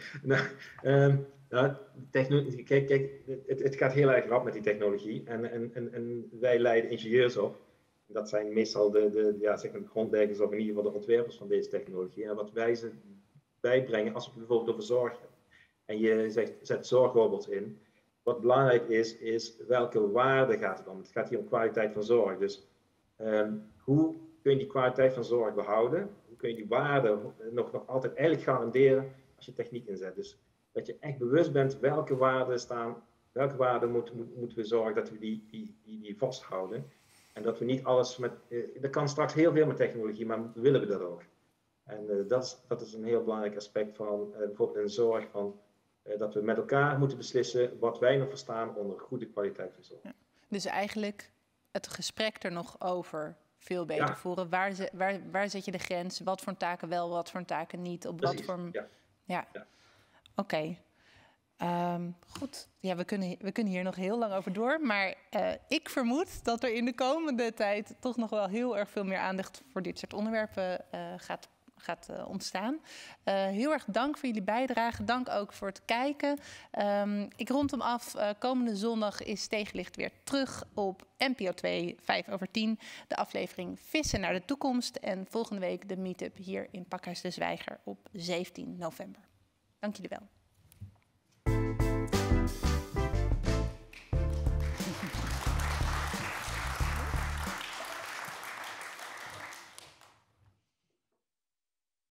Speaker 13: Kijk, het gaat heel erg rap met die technologie. En wij leiden ingenieurs op. Dat zijn meestal de grondleggers of in ieder geval de ontwerpers van deze technologie. En wat wij ze bijbrengen als we bijvoorbeeld over zorg hebben. En je zet zorgrobots in. Wat belangrijk is welke waarde gaat het om? Het gaat hier om kwaliteit van zorg. Dus hoe kun je die kwaliteit van zorg behouden? Hoe kun je die waarde nog altijd eigenlijk garanderen als je techniek inzet? Dus dat je echt bewust bent welke waarden moeten we zorgen dat we die vasthouden. En dat we niet alles met... er kan straks heel veel met technologie, maar willen we dat ook? En dat is een heel belangrijk aspect van bijvoorbeeld in de zorg. Dat we met elkaar moeten beslissen wat wij nog verstaan onder goede kwaliteit van zorg. Ja.
Speaker 1: Dus eigenlijk het gesprek er nog over veel beter voeren. Waar zet je de grens? Wat voor taken wel, wat voor taken niet? Op
Speaker 13: Precies.
Speaker 1: wat voor... Ja. Oké. Goed. Ja, we kunnen hier nog heel lang over door. Maar ik vermoed dat er in de komende tijd toch nog wel heel erg veel meer aandacht voor dit soort onderwerpen gaat ontstaan. Heel erg dank voor jullie bijdrage. Dank ook voor het kijken. Ik rond hem af. Komende zondag is Tegenlicht weer terug op NPO 2, 5/10. De aflevering Vissen naar de toekomst. En volgende week de meet-up hier in Pakhuis de Zwijger op 17 november. Dank jullie wel.